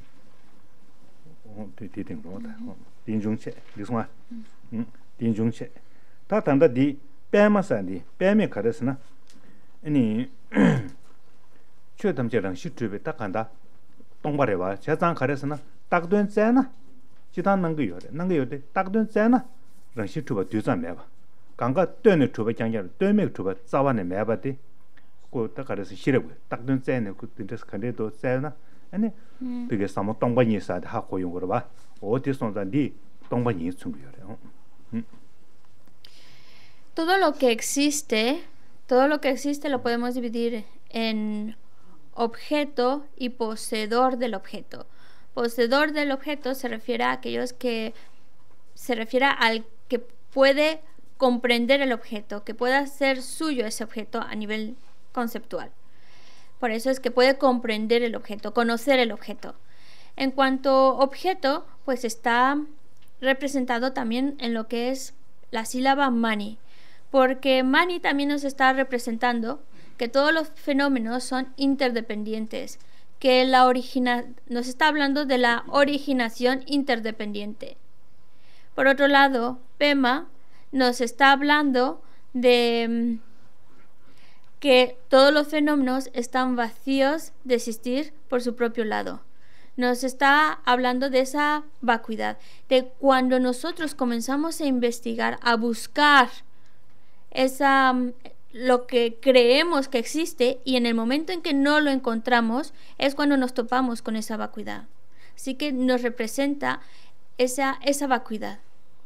对对对罗的丁中切李松啊嗯丁中切他谈的的白马山的白面可的是呢你确他们这人是准备他看的东巴的话这张可的是呢大顿在呢就当能够有的能够有的大顿在呢人是出吧对战买吧刚刚对呢出吧讲讲对面出吧早晚的买吧的过大概是写了过大顿在呢个真是肯定都在呢아니 되게 사모 동반이 사다 하고 용 거로 봐. 어디 손자디 동반이 충분해요. Todo lo que existe, todo lo que existe lo podemos dividir en objeto y poseedor del objeto. Poseedor del objeto se refiere a aquellos que se refiere al que puede comprender el objeto, que pueda ser suyo ese objeto a nivel conceptual. Por eso es que puede comprender el objeto, conocer el objeto. En cuanto objeto, pues está representado también en lo que es la sílaba mani, porque mani también nos está representando que todos los fenómenos son interdependientes, que la origina nos está hablando de la originación interdependiente. Por otro lado, pema nos está hablando de que todos los fenómenos están vacíos de existir por su propio lado. Nos está hablando de esa vacuidad, de cuando nosotros comenzamos a investigar, a buscar esa, lo que creemos que existe, y en el momento en que no lo encontramos es cuando nos topamos con esa vacuidad. Así que nos representa esa, esa vacuidad.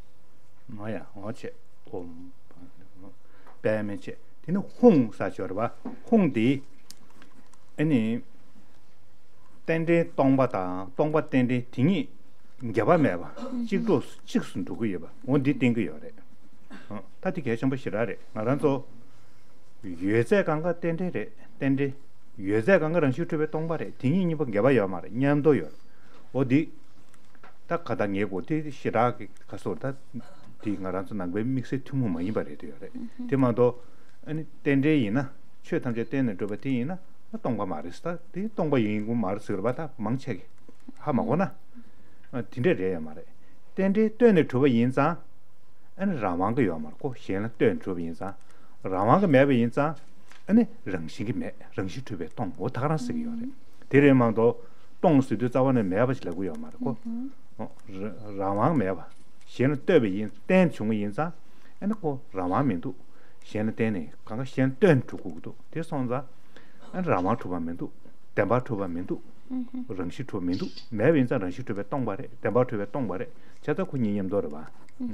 tiene hong sa chorba hong di ani tende tongba ta tongba tende tingi gyaba meba chigdo chigsun du ge ba on di ting ge yore ta ti ge chamba shirare naran zo yeze ganga tende re tende yuezai kanga rangshu tupe tongbare, tingi nipa ngeba yo mara, nyamdo yo. O di, ta kata nye go, di shiraa kasor, ta di nga rangsu nangwe mikse tumu ma yinba re yo re. Di ma do, tenze yina, chue tamche tenne tupe ti yina, tongba maris ta, di tongba yingu maris yorba ta mangchegi. Ha ma go na, tinte re ya mara. Tenze tenne tupe yinza, ane ramanga yo mara, ko xena tenne tupe yinza, ramanga mebe yinza, ane rangxingi me, rangxi tupe tong, o takaran sigi yo re. Tere mangdo, tong suidu zawane meba chilagu yo mara, ko ramanga meba, xena tupe yin, ten chunga yinza, ane ko ramanga mindu, xena tenne, kanga xena ten chukugudu, te sonza, ane ramanga tupa mindu, tenpa tupa mindu, rangxi tupa mindu, meba yinza rangxi tupe tongba re, tenpa tupe tongba re, chata ku nyingam do raba.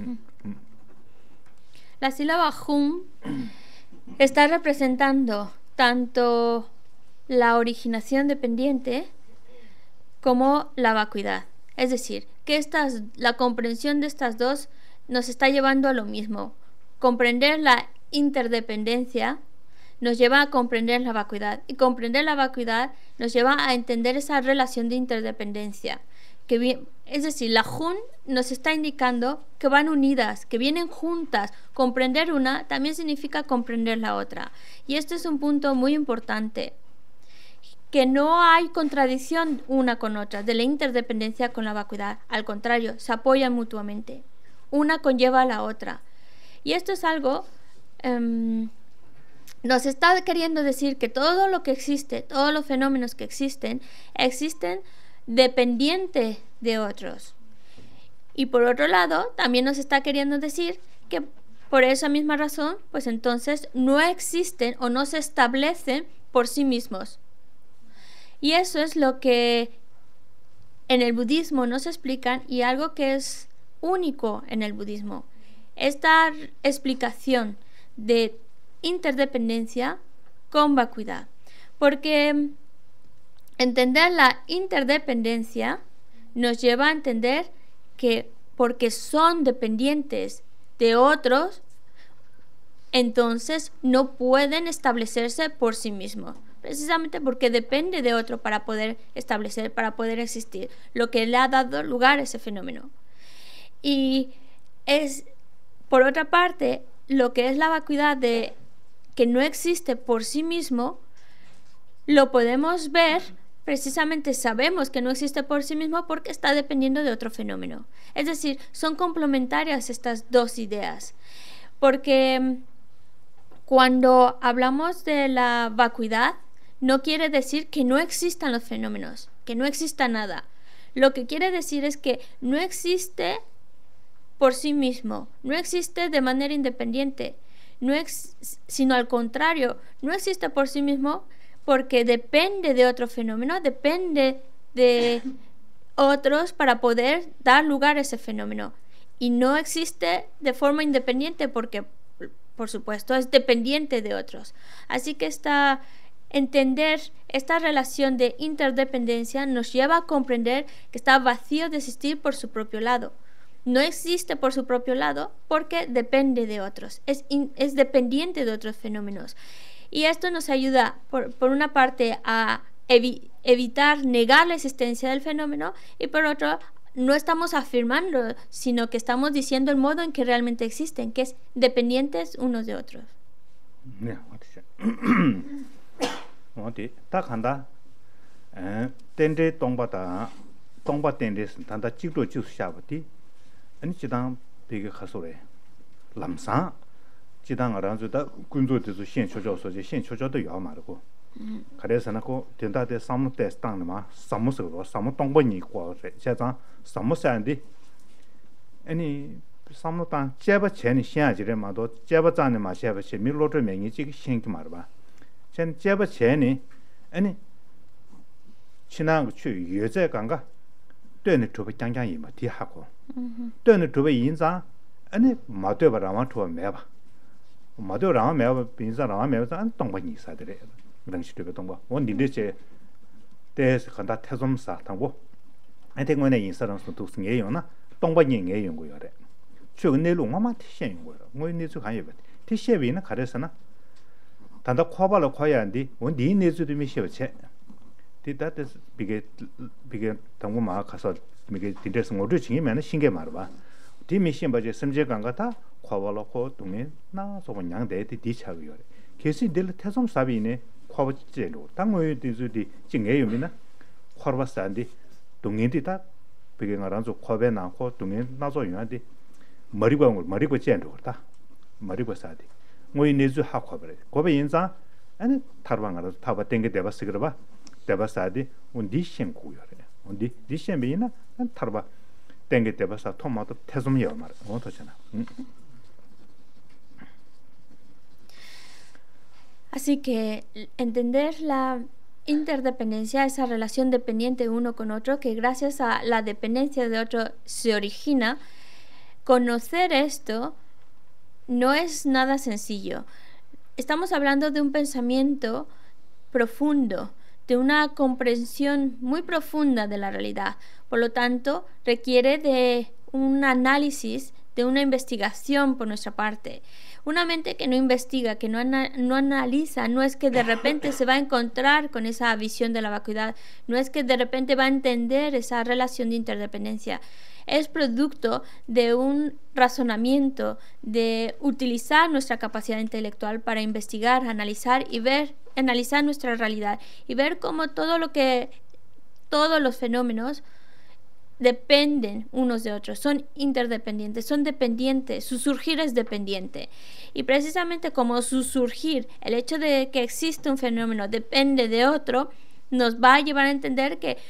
La sílaba hum está representando tanto la originación dependiente como la vacuidad. Es decir, que estas, la comprensión de estas dos nos está llevando a lo mismo. Comprender la interdependencia nos lleva a comprender la vacuidad, y comprender la vacuidad nos lleva a entender esa relación de interdependencia. Que bien, es decir, la Jun nos está indicando que van unidas, que vienen juntas. Comprender una también significa comprender la otra. Y este es un punto muy importante, que no hay contradicción una con otra, de la interdependencia con la vacuidad. Al contrario, se apoyan mutuamente. Una conlleva a la otra. Y esto es algo... Um, nos está queriendo decir que todo lo que existe, todos los fenómenos que existen, existen dependiente de otros. Y por otro lado, también nos está queriendo decir que por esa misma razón, pues entonces no existen o no se establecen por sí mismos. Y eso es lo que en el budismo nos explican, y algo que es único en el budismo. Esta explicación de interdependencia con vacuidad. Porque entender la interdependencia nos lleva a entender que porque son dependientes de otros, entonces no pueden establecerse por sí mismos. Precisamente porque depende de otro para poder establecer, para poder existir, lo que le ha dado lugar a ese fenómeno. Y es, por otra parte, lo que es la vacuidad de que no existe por sí mismo, lo podemos ver, precisamente sabemos que no existe por sí mismo porque está dependiendo de otro fenómeno. Es decir, son complementarias estas dos ideas, porque cuando hablamos de la vacuidad, no quiere decir que no existan los fenómenos, que no exista nada. Lo que quiere decir es que no existe por sí mismo, no existe de manera independiente, no ex sino al contrario, no existe por sí mismo porque depende de otro fenómeno, depende de otros para poder dar lugar a ese fenómeno. Y no existe de forma independiente porque, por supuesto, es dependiente de otros. Así que esta, entender esta relación de interdependencia nos lleva a comprender que está vacío de existir por su propio lado. No existe por su propio lado porque depende de otros, es, in, es dependiente de otros fenómenos. Y esto nos ayuda, por, por una parte, a evi evitar negar la existencia del fenómeno, y por otro, no estamos afirmando, sino que estamos diciendo el modo en que realmente existen, que es dependientes unos de otros. 아니 지당 되게 가소래 람상 지당 알아서다 군조대도 신초조소지 신초조도 요 말고 그래서나고 된다데 삼무 테스트는 삼무서로 삼무 동번이 과제 제가 삼무산디 아니 삼무단 제바 전에 신야지를 마도 제바 잔에 마셔봐 밀로드 명이 지기 신기 말봐 전 제바 전에 아니 지난 그 여자 간가 되는 저 장장이 뭐 뒤하고 되는 저 인자 아니 마되바라만 저 매봐 마되라만 매봐 빈자라만 매봐 안 동반이 있어야돼 당시도 동바 원 니데체 대해서 간다 태좀사 당고 아이ቴ고네 인사랑서 도승에 요나 동반이 연구요래 최근 내용 아마 티시인 거예요 뭐 니저 가요 티시에비는 가려서나 단다 코발로 코야인데 원디 내주도 미셔체 디다데 비게 비게 당고 마 가서 미게 디데스 모두 중이면 신게 말아 봐 디미신 바제 심제관 같아 코발로 코 동에 나 저건 양대 디차고요 계시 딜 태솜 사비네 코바제로 당고에 디즈디 징에요미나 코르바스한디 동에디다 비게 가라서 코베 나코 동에 나서 유한디 머리광을 머리고 젠도다 머리고 사디 뭐이 내주 하코버래 고베 인자 아니 타르방가로 타바 땡게 데바스 그러봐 데바사디 온디 셴고요래 온디 디셴비나 타르바 땡게 데바사 토마토 태좀요 말 어떠잖아. Así que entender la interdependencia, esa relación dependiente uno con otro, que gracias a la dependencia de otro se origina, conocer esto no es nada sencillo. Estamos hablando de un pensamiento profundo, de una comprensión muy profunda de la realidad. Por lo tanto, requiere de un análisis, de una investigación por nuestra parte. Una mente que no investiga, que no, ana- no analiza, no es que de repente se va a encontrar con esa visión de la vacuidad, no es que de repente va a entender esa relación de interdependencia. Es producto de un razonamiento, de utilizar nuestra capacidad intelectual para investigar, analizar y ver, analizar nuestra realidad y ver cómo todo lo que, todos los fenómenos dependen unos de otros, son interdependientes, son dependientes, su surgir es dependiente. Y precisamente como su surgir, el hecho de que existe un fenómeno depende de otro, nos va a llevar a entender que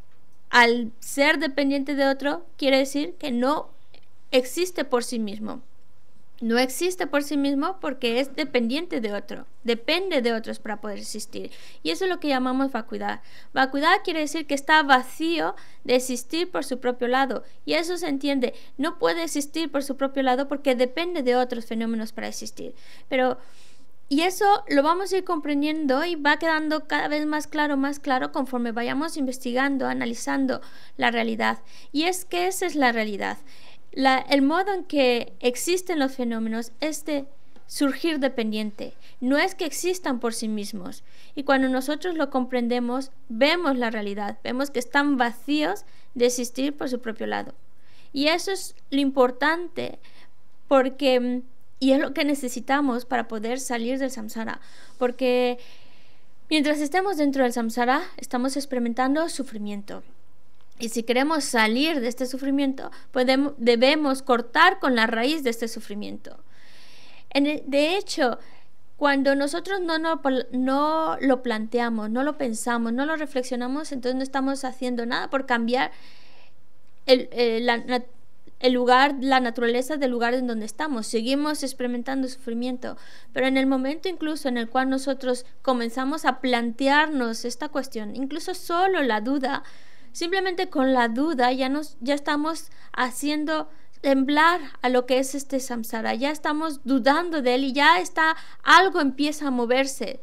al ser dependiente de otro, quiere decir que no existe por sí mismo. No existe por sí mismo porque es dependiente de otro, depende de otros para poder existir. Y eso es lo que llamamos vacuidad. Vacuidad quiere decir que está vacío de existir por su propio lado. Y eso se entiende, no puede existir por su propio lado porque depende de otros fenómenos para existir. Pero, y eso lo vamos a ir comprendiendo y va quedando cada vez más claro, más claro conforme vayamos investigando, analizando la realidad. Y es que esa es la realidad. La, el modo en que existen los fenómenos es de surgir dependiente, no es que existan por sí mismos. Y cuando nosotros lo comprendemos, vemos la realidad, vemos que están vacíos de existir por su propio lado. Y eso es lo importante, porque, y es lo que necesitamos para poder salir del samsara, porque mientras estemos dentro del samsara, estamos experimentando sufrimiento. Y si queremos salir de este sufrimiento, podemos, debemos cortar con la raíz de este sufrimiento. En el, de hecho, cuando nosotros no, no, no lo planteamos, no lo pensamos, no lo reflexionamos, entonces no estamos haciendo nada por cambiar el, el, la, el lugar, la naturaleza del lugar en donde estamos. Seguimos experimentando sufrimiento. Pero en el momento incluso en el cual nosotros comenzamos a plantearnos esta cuestión, incluso solo la duda, simplemente con la duda ya, nos, ya estamos haciendo temblar a lo que es este samsara, ya estamos dudando de él y ya está, algo empieza a moverse.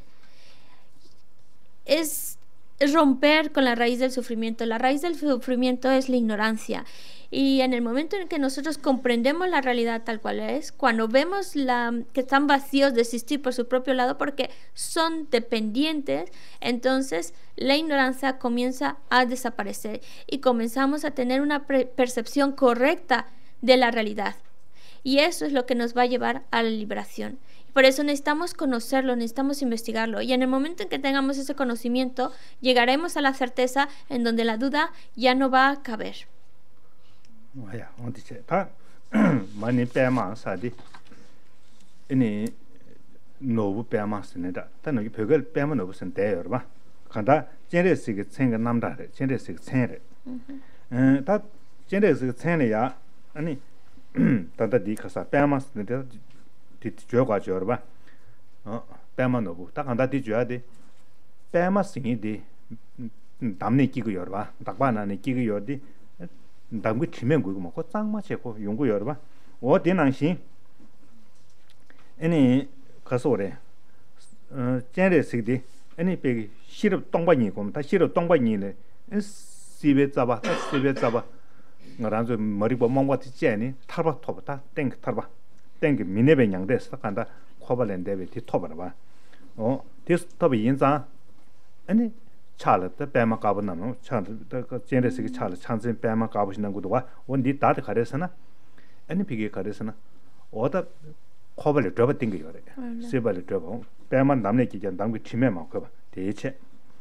Es, es romper con la raíz del sufrimiento. La raíz del sufrimiento es la ignorancia. Y en el momento en que nosotros comprendemos la realidad tal cual es, cuando vemos la, que están vacíos de existir por su propio lado porque son dependientes, entonces la ignorancia comienza a desaparecer y comenzamos a tener una percepción correcta de la realidad. Y eso es lo que nos va a llevar a la liberación. Por eso necesitamos conocerlo, necesitamos investigarlo. Y en el momento en que tengamos ese conocimiento, llegaremos a la certeza en donde la duda ya no va a caber. Vaya, ¿dónde está? Ta, mani pema sadi. Ini nobu pema sineda. Ta no pegel pema nobu sin deyor ba. Kanda jere sig tsenga namda re, jere sig tsenre. Eh, ta jere sig tsene ya, ani tanda di khasa pema sineda di joga jor ba. Oh, pema nobu. Ta kanda di joa de pema singi di damne kigu yor ba. Takba na ne kigu yor di 당구 치면 그거 뭐 짱마 제고 연구 열어 봐. 어 대난신. 아니 가서 오래. 어 젠레스디 아니 배 시럽 동반이 고 다 시럽 동반이네. 시베 잡아. 시베 잡아. 나란저 머리 뭐 멍과 뒤지니 타바 토바다 땡 타바. 땡 미네베 양데스 간다 코발렌데베 뒤 토바라 봐. 어 this tobi 인자 아니 차르다 배마 가보나노 차르 그 젠레스기 차르 찬진 배마 가보시는 것도 와 원디 다들 가려서나 아니 비게 가려서나 어다 코벌을 drop 땡겨 요래 세벌을 drop 배마 남네 기견 당비 팀에 막 거봐 대체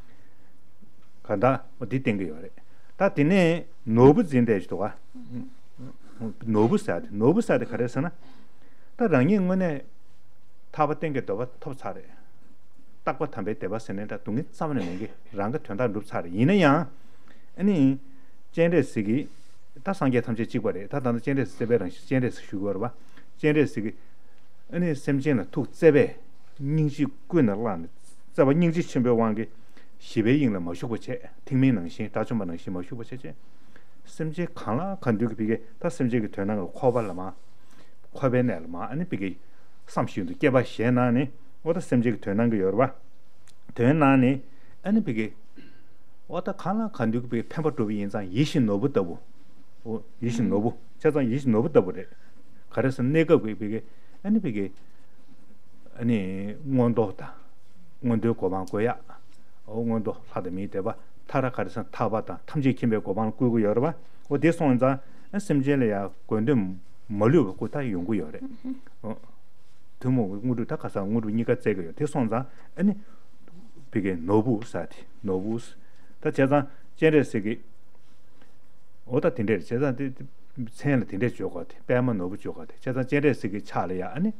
간다 어디 땡겨 요래 다 디네 노브 진대지도 와 노브 사드 노브 사드 가려서나 다 랑이 응원에 타바 땡겨도 봐 톱차래 딱바 담배 대바스네다 동이 싸우는 게 랑가 된다 룹차래 이내야 아니 젠레스기 다 상계 탐지 찍거래 다 단도 젠레스 세베랑 젠레스 휴거로 봐 젠레스기 아니 샘진은 툭 세베 닝지 꾸는란 자바 닝지 첨배 왕게 시베잉을 뭐 쇼고체 팀민 능신 다좀 능신 뭐 쇼고체제 샘지 칸라 간두기 비게 다 샘지기 되는 거 코발라마 코베넬마 아니 비게 삼시운도 깨바 시에나니 어다 샘지기 되는 거 여러봐 되나니 아니 비게 어다 칸라 간두기 비게 템버도비 인상 이십 노부더부 어 이십 노부 제가 이십 노부더부래 그래서 내가 비게 아니 비게 아니 원도다 원도 고방 거야 어 원도 하드미 대봐 타라 가르선 타바다 탐지 김배 고방 꾸고 열어봐 어디 손자 샘제래야 권데 멀려 고다 연구 열에 어 드모 우리 다 가서 우리 니가 제거요 대손자 아니 비게 노부 사티 노부스 다 제가 제레스기 어다 된대 제가 생을 된대 줘 같아 배만 노부 줘 같아 제가 제레스기 차려야 아니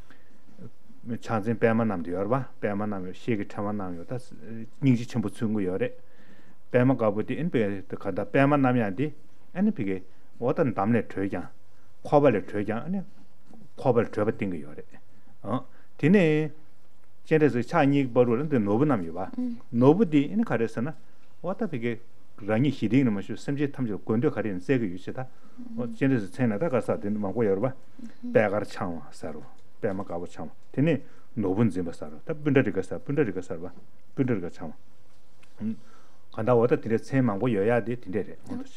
찬진 배만 남도 열봐 배만 남요 시기 참만 남요 다 닝지 전부 준거 열에 배만 가보디 인베 가다 배만 남이한디 아니 비게 어떤 담내 퇴장 코발을 퇴장 아니 코발 퇴버된 거 열에 어 디네 제레스 차니 버르는데 노부 남이 봐 노부디 인 가려서나 어다 비게 랑이 히딩는 뭐죠 심지 탐지 권도 가리는 세가 유치다 어 제레스 채나다 가서 된 망고 열봐 배가 창와 사로 배만 가고 참 되네 노분 좀 살아 다 분들이가 살 분들이가 살봐 분들이가 참 음 간다 와다 들에 세만고 여야 돼 딘데래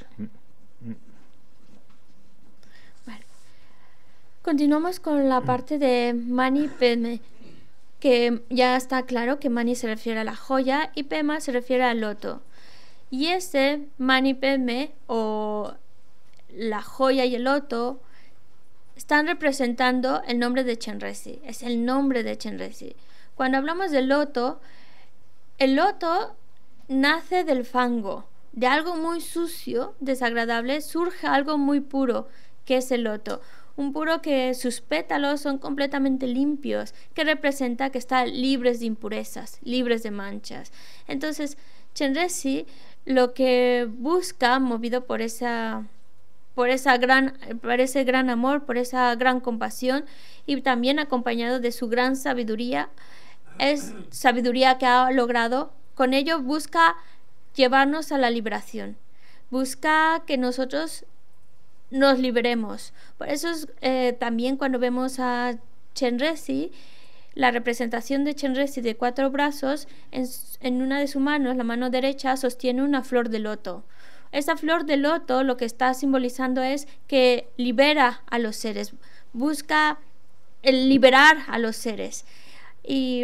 Vale. Continuamos con la parte de Mani Padme, que ya está claro que Mani se refiere a la joya y Pema se refiere al loto. Y este Mani Padme o la joya y el loto están representando el nombre de Chenrezig, es el nombre de Chenrezig. Cuando hablamos del loto, el loto nace del fango, de algo muy sucio, desagradable, surge algo muy puro, que es el loto. Un puro que sus pétalos son completamente limpios, que representa que está libres de impurezas, libres de manchas. Entonces, Chenrezig lo que busca, movido por esa... por esa gran, por ese gran amor, por esa gran compasión y también acompañado de su gran sabiduría, es sabiduría que ha logrado, con ello busca llevarnos a la liberación, busca que nosotros nos liberemos. Por eso es, eh, también cuando vemos a Chenrezig, la representación de Chenrezig de cuatro brazos, en, en una de sus manos, la mano derecha, sostiene una flor de loto. Esa flor de loto lo que está simbolizando es que libera a los seres, busca el liberar a los seres. Y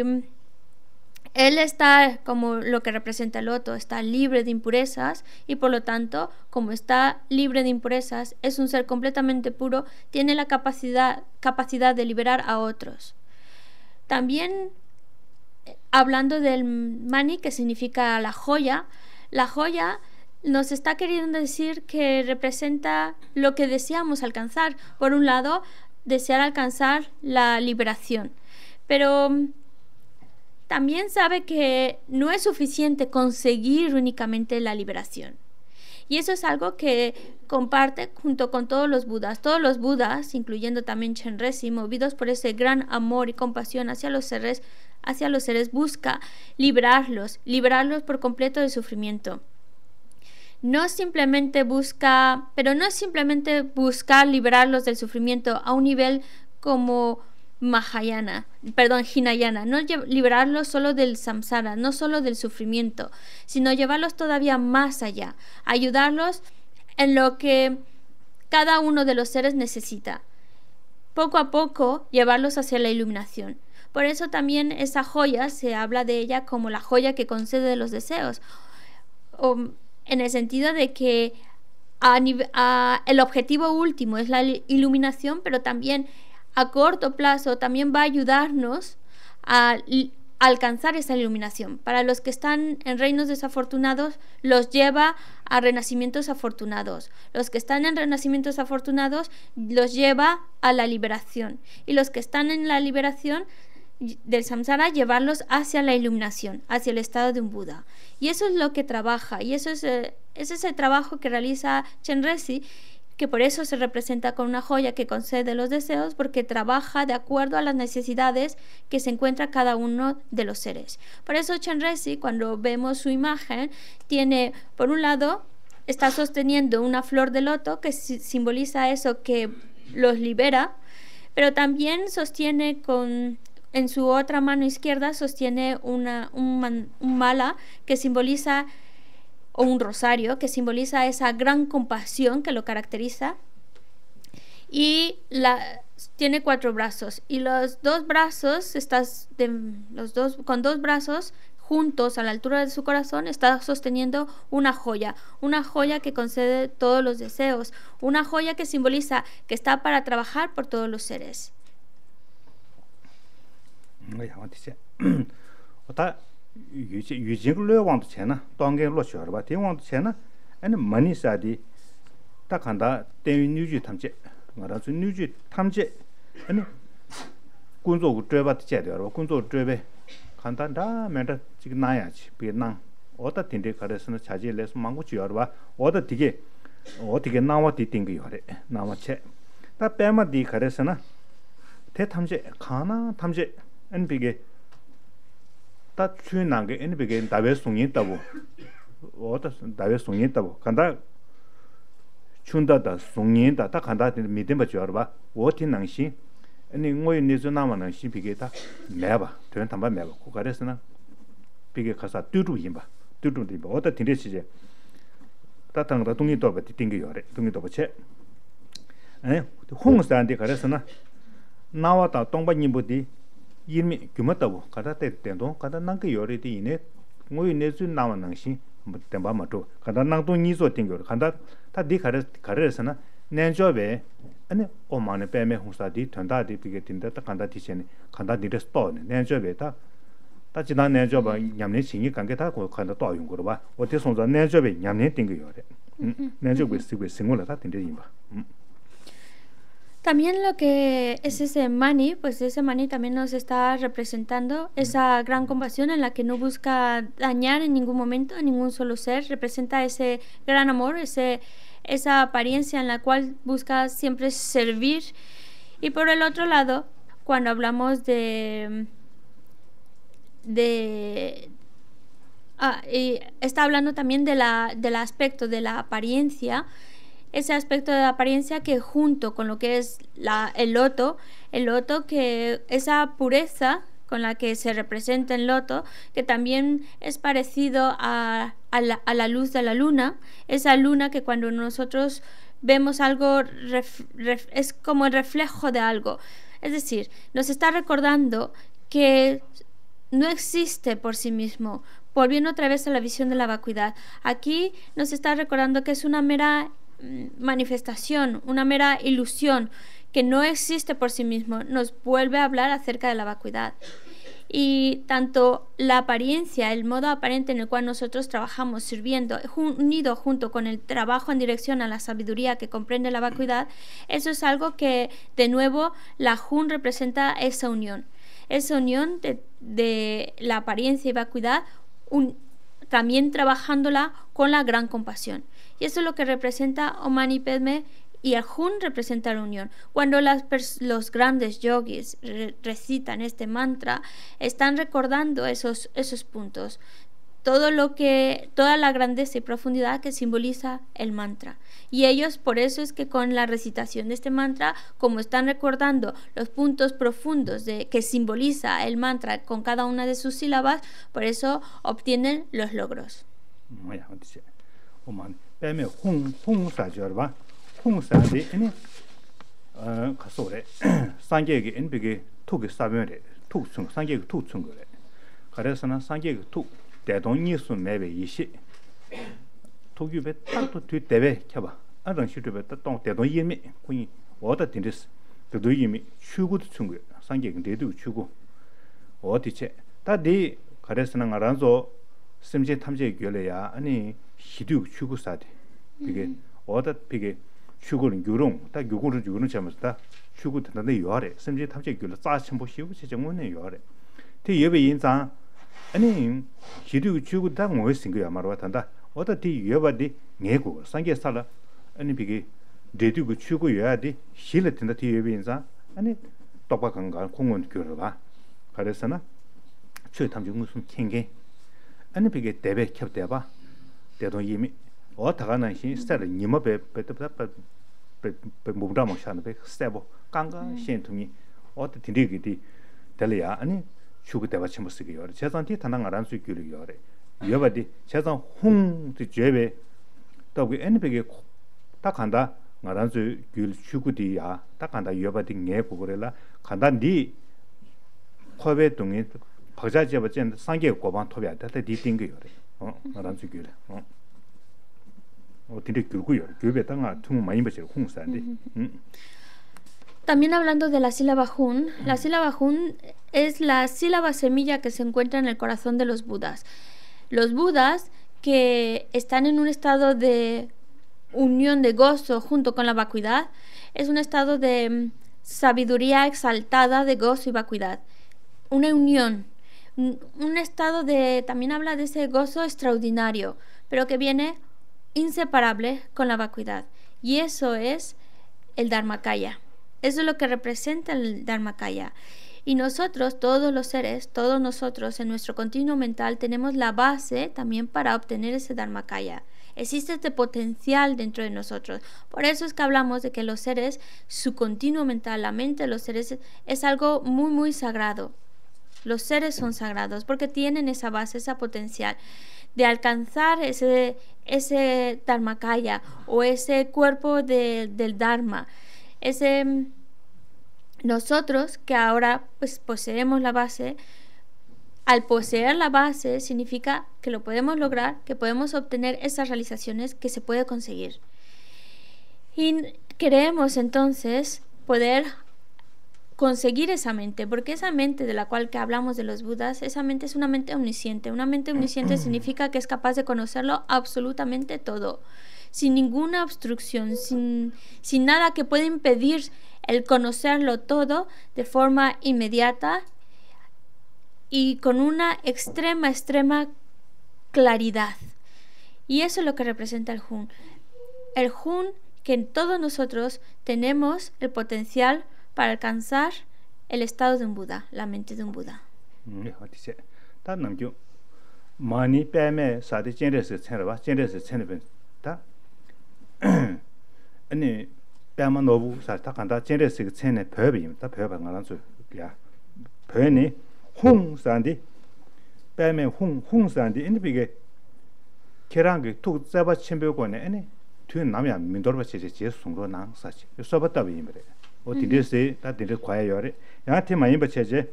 él está, como lo que representa el loto, está libre de impurezas y por lo tanto, como está libre de impurezas, es un ser completamente puro, tiene la capacidad, capacidad de liberar a otros. También, hablando del Mani, que significa la joya, la joya nos está queriendo decir que representa lo que deseamos alcanzar. Por un lado, desear alcanzar la liberación, pero también sabe que no es suficiente conseguir únicamente la liberación. Y eso es algo que comparte junto con todos los budas. Todos los budas, incluyendo también Chenrezig, movidos por ese gran amor y compasión hacia los seres, hacia los seres, busca liberarlos, liberarlos por completo del sufrimiento. No simplemente busca, pero no es simplemente buscar liberarlos del sufrimiento a un nivel como Mahayana, perdón, Hinayana, no liberarlos solo del samsara, no solo del sufrimiento, sino llevarlos todavía más allá, ayudarlos en lo que cada uno de los seres necesita. Poco a poco llevarlos hacia la iluminación. Por eso también esa joya se habla de ella como la joya que concede los deseos, o, en el sentido de que a, a, el objetivo último es la iluminación, pero también a corto plazo también va a ayudarnos a alcanzar esa iluminación. Para los que están en reinos desafortunados, los lleva a renacimientos afortunados. Los que están en renacimientos afortunados, los lleva a la liberación. Y los que están en la liberación del samsara, llevarlos hacia la iluminación, hacia el estado de un Buda. Y eso es lo que trabaja, y eso es, eh, ese es el trabajo que realiza Chenrezig, que por eso se representa con una joya que concede los deseos, porque trabaja de acuerdo a las necesidades que se encuentra cada uno de los seres. Por eso Chenrezig, cuando vemos su imagen, tiene, por un lado, está sosteniendo una flor de loto que simboliza eso que los libera, pero también sostiene con, en su otra mano izquierda, sostiene una, un, man, un mala que simboliza, o un rosario que simboliza esa gran compasión que lo caracteriza, y la, tiene cuatro brazos, y los dos brazos estás de, los dos, con dos brazos juntos a la altura de su corazón está sosteniendo una joya, una joya que concede todos los deseos, una joya que simboliza que está para trabajar por todos los seres. 유진 로 왕도 채나 동계 로 쇼르 바 대왕도 채나 아니 마니사디 딱 한다 대위 뉴지 탐제 말아 주 뉴지 탐제 아니 군조 드베 제대로 군조 드베 간단다 맨다 지금 나야지 비난 어디 딘데 가르스는 자지레스 망고 지어봐 어디 되게 어떻게 나와 뒤띵 요래 나와체 다 빼마디 가르스나 대 탐제 가나 탐제 엔비게 다 추인한 게 엔비게 다베 송이 있다고 어디 다베 송이 있다고 간다 춘다다 송이다 다 간다 믿음 봐 줘봐 어디 낭시 아니 뭐에 내서 나만은 시비게다 매봐 된 담바 매봐 고가래서나 비게 가서 뚜루인 봐 뚜루디 봐 어디 딘데시제 따탕다 동이도 봐 띵게 요래 동이도 봐체 에 홍스한테 가래서나 나와다 동바님부디 이미 규모다고 가다 때도 가다 난게 요래디 이네 뭐에 내서 나만은 시 담바 마도 가다 난도 니조 띵거 간다 다디 가래 가래서나 nenjobe ane omane peme husadi thanda di pige tinda ta kanda tisene kanda di resto ne nenjobe ta ta jina nenjoba nyamne singi kange ta ko kanda to yung ko ba o te sonza nenjobe nyamne ting yore nenjobe sigwe singula ta tinde yimba. También lo que es ese mani, pues ese mani también nos está representando esa gran compasión en la que no busca dañar en ningún momento a ningún solo ser, representa ese gran amor, ese esa apariencia en la cual busca siempre servir. Y por el otro lado, cuando hablamos de de ah, y está hablando también de la del aspecto de la apariencia, ese aspecto de la apariencia que junto con lo que es la, el loto, el loto que esa pureza con la que se representa el loto, que también es parecido a, a, la, a la luz de la luna, esa luna que cuando nosotros vemos algo ref, ref, es como el reflejo de algo, es decir, nos está recordando que no existe por sí mismo, volviendo otra vez a la visión de la vacuidad. Aquí nos está recordando que es una mera manifestación, una mera ilusión que no existe por sí mismo, nos vuelve a hablar acerca de la vacuidad. Y tanto la apariencia, el modo aparente en el cual nosotros trabajamos sirviendo, unido junto con el trabajo en dirección a la sabiduría que comprende la vacuidad, eso es algo que de nuevo la Jun representa esa unión, esa unión de, de la apariencia y vacuidad, un, también trabajándola con la gran compasión. Y eso es lo que representa Om Mani Padme, y el Jun representa la unión. Cuando las los grandes yogis re recitan este mantra, están recordando esos, esos puntos, todo lo que, toda la grandeza y profundidad que simboliza el mantra. Y ellos, por eso es que con la recitación de este mantra, como están recordando los puntos profundos de, que simboliza el mantra con cada una de sus sílabas, por eso obtienen los logros. Peme hung hung sa jorba hung sa de ene eh kasore sanje ge enbige tuge sabere 툭 chung 상계 툭 chung 거래. 그래서는 상계 툭 대동 니수 매베 이시 토규베 딱도 뒤대베 켜봐. 아런 시도베 딱 대동 이미 군이 어디 딘데스 그도 이미 추구도 chung 거야. 상계 근데도 추구 어디체 다디 그래서는 알아서 심지 탐지 결례야 아니 시도 추구 사대. 이게 어디 비게 추구는 유롱 딱 요구를 유는 점에서 추구 된다는 요아래 심지 탐지 결례 짜침 보시고 정원에 요아래 대 예배 인상 아니 시도 추구 딱 뭐였은 거야 말로 한다 어디 예배디 내고 상계 살아 아니 비게 대두고 추구 요아디 실을 된다 대 예배 인상 아니 똑바간 거 공원 교르봐 그래서나 추 탐지 무슨 킹게 아니 비게 대배 캡대봐 대도 이미 어다가는 신 스타일 니모베 베트베 베 몸다모 샤는베 스테보 강가 신통이 어디 딘디기디 될이야 아니 추구 대바 침부스기요 제산티 타난 알안수 규리요 여바디 제산 홍의 죄베 또그 엔베게 딱 간다 알안수 규 추구디야 딱 간다 여바디 내 고거래라 간다 니 코베 동에 박자지바 전 상계 고반 토비야 다들 디딩거요 어 알안수 규래 어 También hablando de la sílaba Hun, la sílaba Hun es la sílaba semilla que se encuentra en el corazón de los budas. Los budas que están en un estado de unión, de gozo junto con la vacuidad, es un estado de sabiduría exaltada, de gozo y vacuidad. Una unión, un estado de, también habla de ese gozo extraordinario, pero que viene inseparable con la vacuidad. Y eso es el Dharmakaya. Eso es lo que representa el Dharmakaya. Y nosotros, todos los seres, todos nosotros en nuestro continuo mental tenemos la base también para obtener ese Dharmakaya. Existe este potencial dentro de nosotros. Por eso es que hablamos de que los seres, su continuo mental, la mente de los seres es algo muy, muy sagrado. Los seres son sagrados porque tienen esa base, esa potencial de alcanzar ese, ese Dharmakaya o ese cuerpo de, del Dharma. Ese, nosotros que ahora pues poseemos la base, al poseer la base significa que lo podemos lograr, que podemos obtener esas realizaciones que se puede conseguir. Y queremos entonces poder conseguir esa mente, porque esa mente de la cual que hablamos de los budas, esa mente es una mente omnisciente. Una mente omnisciente significa que es capaz de conocerlo absolutamente todo, sin ninguna obstrucción, sin, sin nada que pueda impedir el conocerlo todo de forma inmediata y con una extrema, extrema claridad. Y eso es lo que representa el Hun. El Hun, que en todos nosotros tenemos el potencial para alcanzar el estado de un Buda, la mente de un Buda. o direse da dire kwae yore ya te mai ba cheje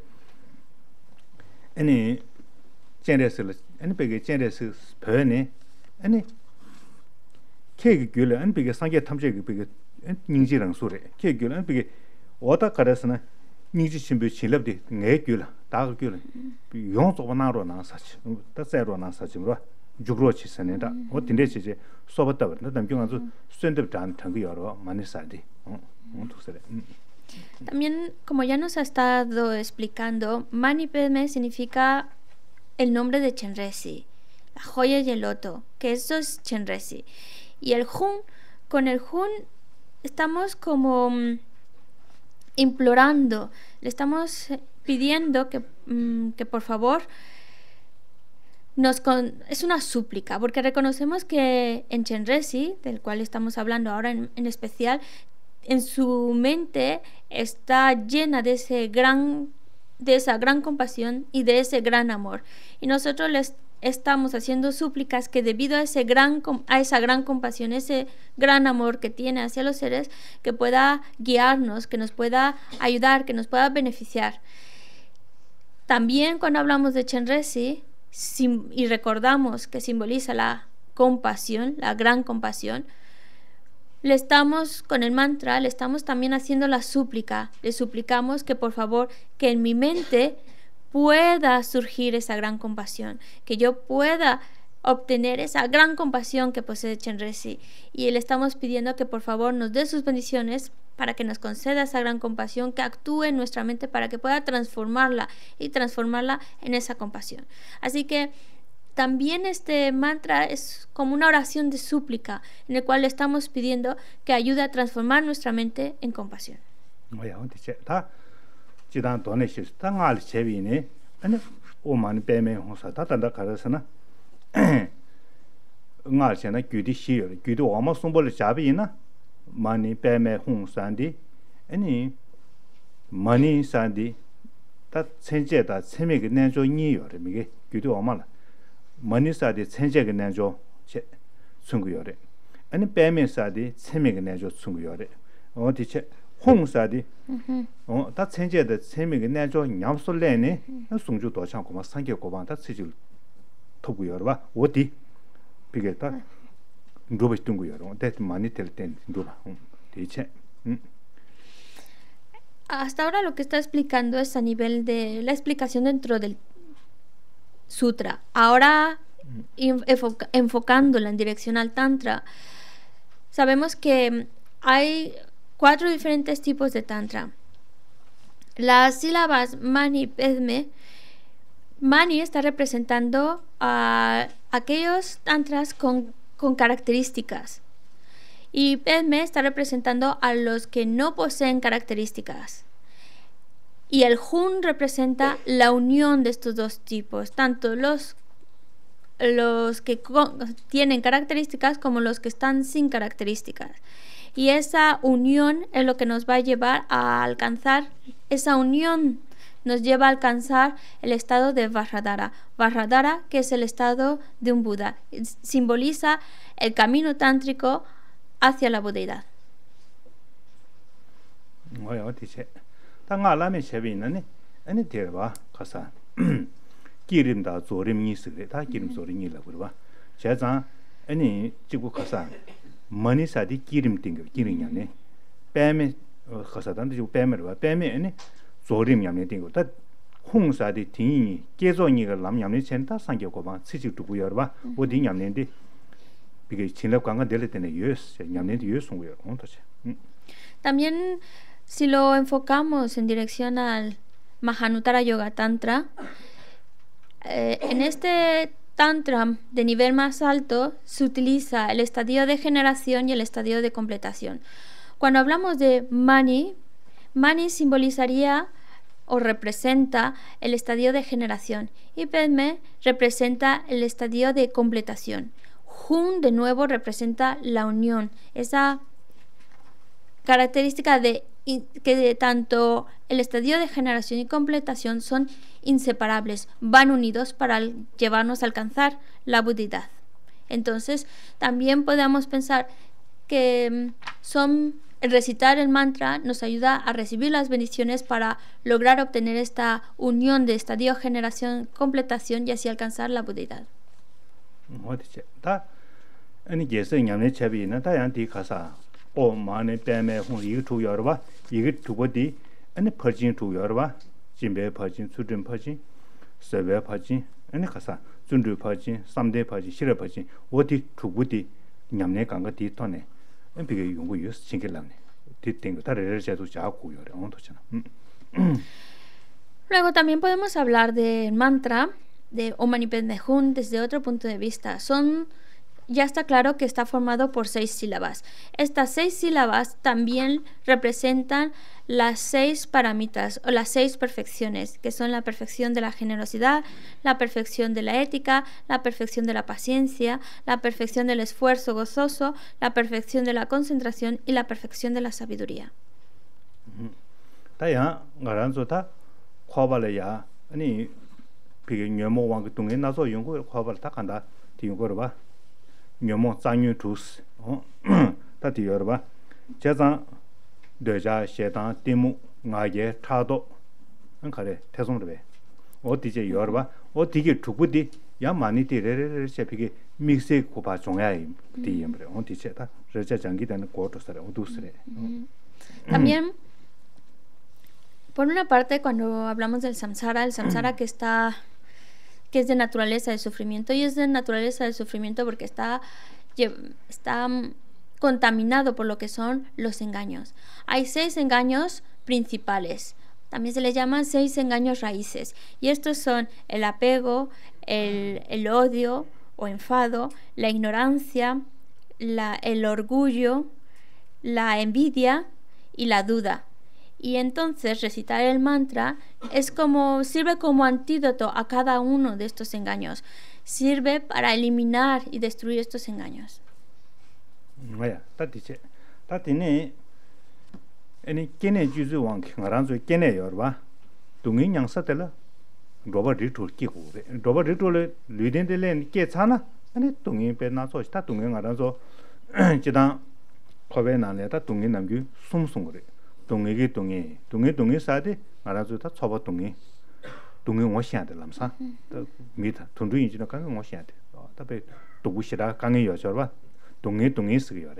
ani generese ani bege generese pene ani ke gyule ani bege sangye 탐제 bege 닝지랑 소리 ke gyule ani bege oda karasna 닝지 심비 실럽디 내 gyule 다 gyule 용서 나로 나사치 다 세로 나사치로 죽로치 선에다 어 딘데치제 소바다 버나 담경아서 수련들 단 tangi 여러 많이 사디 También, como ya nos ha estado explicando, Mani Padme significa el nombre de Chenresi, la joya y el loto, que eso es Chenresi. Y el Hun, con el Hun estamos como um, implorando, le estamos pidiendo que, um, que por favor nos con, es una súplica, porque reconocemos que en Chenresi, del cual estamos hablando ahora en, en especial, en su mente está llena de ese gran, de esa gran compasión y de ese gran amor. Y nosotros les estamos haciendo súplicas que debido a ese gran, a esa gran compasión, ese gran amor que tiene hacia los seres, que pueda guiarnos, que nos pueda ayudar, que nos pueda beneficiar. También cuando hablamos de Chenresi y recordamos que simboliza la compasión, la gran compasión, le estamos, con el mantra, le estamos también haciendo la súplica. Le suplicamos que por favor, que en mi mente pueda surgir esa gran compasión, que yo pueda obtener esa gran compasión que posee Chenresi. Y le estamos pidiendo que por favor nos dé sus bendiciones para que nos conceda esa gran compasión, que actúe en nuestra mente para que pueda transformarla y transformarla en esa compasión. Así que también este mantra es como una oración de súplica en el cual le estamos pidiendo que ayude a transformar nuestra mente en compasión. Mani peme hung sandi ani mani sandi ta chenje da cheme ge nanjo ni yore mige gyudo omala mani sadi chenje ge nanjo che sungu yore ani peme sadi cheme ge nanjo sungu yore o di che hung sadi o ta chenje da cheme ge nanjo nyamso le ne sungju do chang ko ma sangge ko ba ta chiji togu yore ba o di bige ta Hasta ahora lo que está explicando es a nivel de la explicación dentro del sutra. Ahora, enfoca, enfocándola en dirección al tantra, sabemos que hay cuatro diferentes tipos de tantra. Las sílabas mani, padme. Mani está representando a aquellos tantras con con características y Padme está representando a los que no poseen características y el Hun representa la unión de estos dos tipos, tanto los los que tienen características como los que están sin características, y esa unión es lo que nos va a llevar a alcanzar esa unión nos lleva a alcanzar el estado de Vajradhara. Vajradhara, que es el estado de un Buda, simboliza el camino tántrico hacia la budeidad. 조림 냠네 띵고 다 홍사디 딩이 계존이가 남 냠네 첸다 상교 고방 치지 두고 여러 봐 어디 냠네인데 이게 진압 관계 될 때는 유스 냠네도 유스 송고요 온도체. También si lo enfocamos en dirección al Mahanuttara Yoga Tantra, eh, en este tantra de nivel más alto se utiliza el estadio de generación y el estadio de completación. Cuando hablamos de Mani, Mani simbolizaría o representa el estadio de generación y Padme representa el estadio de completación. Hun de nuevo representa la unión, esa característica de que de tanto el estadio de generación y completación son inseparables, van unidos para llevarnos a alcanzar la budeidad. Entonces también podemos pensar que son el recitar el mantra nos ayuda a recibir las bendiciones para lograr obtener esta unión de estadio, generación, completación y así alcanzar la budeidad. Luego también podemos hablar del mantra de Om Mani Padme Hum desde otro punto de vista. Son, ya está claro que está formado por seis sílabas. Estas seis sílabas también representan las seis paramitas o las seis perfecciones, que son la perfección de la generosidad, la perfección de la ética, la perfección de la paciencia, la perfección del esfuerzo gozoso, la perfección de la concentración y la perfección de la sabiduría. deja shedan timu ngaje chado ankare tesongre o dije yorba o dige chukudi ya mani ti re re che pige mixe ko ba zongai di yembre o dije ta recha jangi dan ko to sare o dusre. También por una parte cuando hablamos del samsara, el samsara que está que es de naturaleza de sufrimiento, y es de naturaleza de sufrimiento porque está está contaminado por lo que son los engaños. Hay seis engaños principales. También se les llaman seis engaños raíces. Y estos son el apego, el, el odio o enfado, la ignorancia, la, el orgullo, la envidia y la duda. Y entonces recitar el mantra es como, sirve como antídoto a cada uno de estos engaños. Sirve para eliminar y destruir estos engaños. Vaya, ta dice, ta tiene eni kene juzu wang ngaranzo kene yorba. Dungi nyangsa tela roba ritu ki gu. Roba ritu le luden de len ke chana. Ani dungi pe na so sta dungi ngaranzo jidan khobe na le ta dungi namgu sumsung re. Dungi gi dungi, dungi dungi sa de ngaranzo ta choba dungi. Dungi wo xian de lamsa. Ta mi ta tundu yin ji na kang wo xian de. Ta be dugu shira kang yo jorba. 동해 동해 쓰기요래.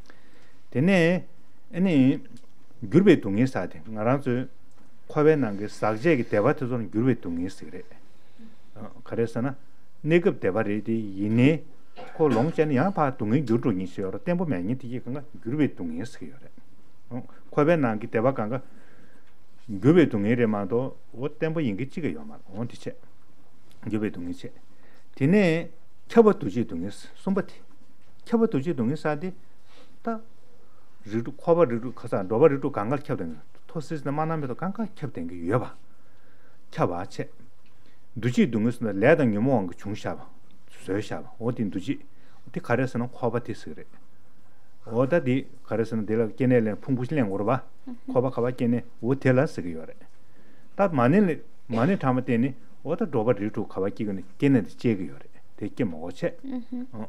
되네. 아니 규르베 동해 사대. 나라서 코베난 게 삭제기 대바트 존 규르베 동해 쓰기래. 어 그래서나 내급 대바리디 이네 고 롱전이 야바 동해 규르로 인시요라. 템포 많이 되게 그가 규르베 동해 쓰기요래. 어 코베난 게 대바간가 규르베 동해레마도 오 템포 인기 찍어요 말. 어디체. 규르베 동해체. 되네. 켜버 두지 동해 손바티. 켜버 두지 동의 사디 다 리루 코바 리루 가서 로바 리루 강갈 켜든 토스스 만나면도 강갈 켜든 게 유여봐 켜봐체 두지 동에서 레당 유모한 거 중샤봐 수여샤봐 어딘 두지 어디 가려서는 코바티스 그래 어디디 가려서는 내가 걔네를 풍부실량 물어봐 코바 가봐 걔네 호텔라스 그래 다 많이 많이 담았더니 어디 로바 리루 가봐 끼고는 걔네들 제거요 되게 뭐체 어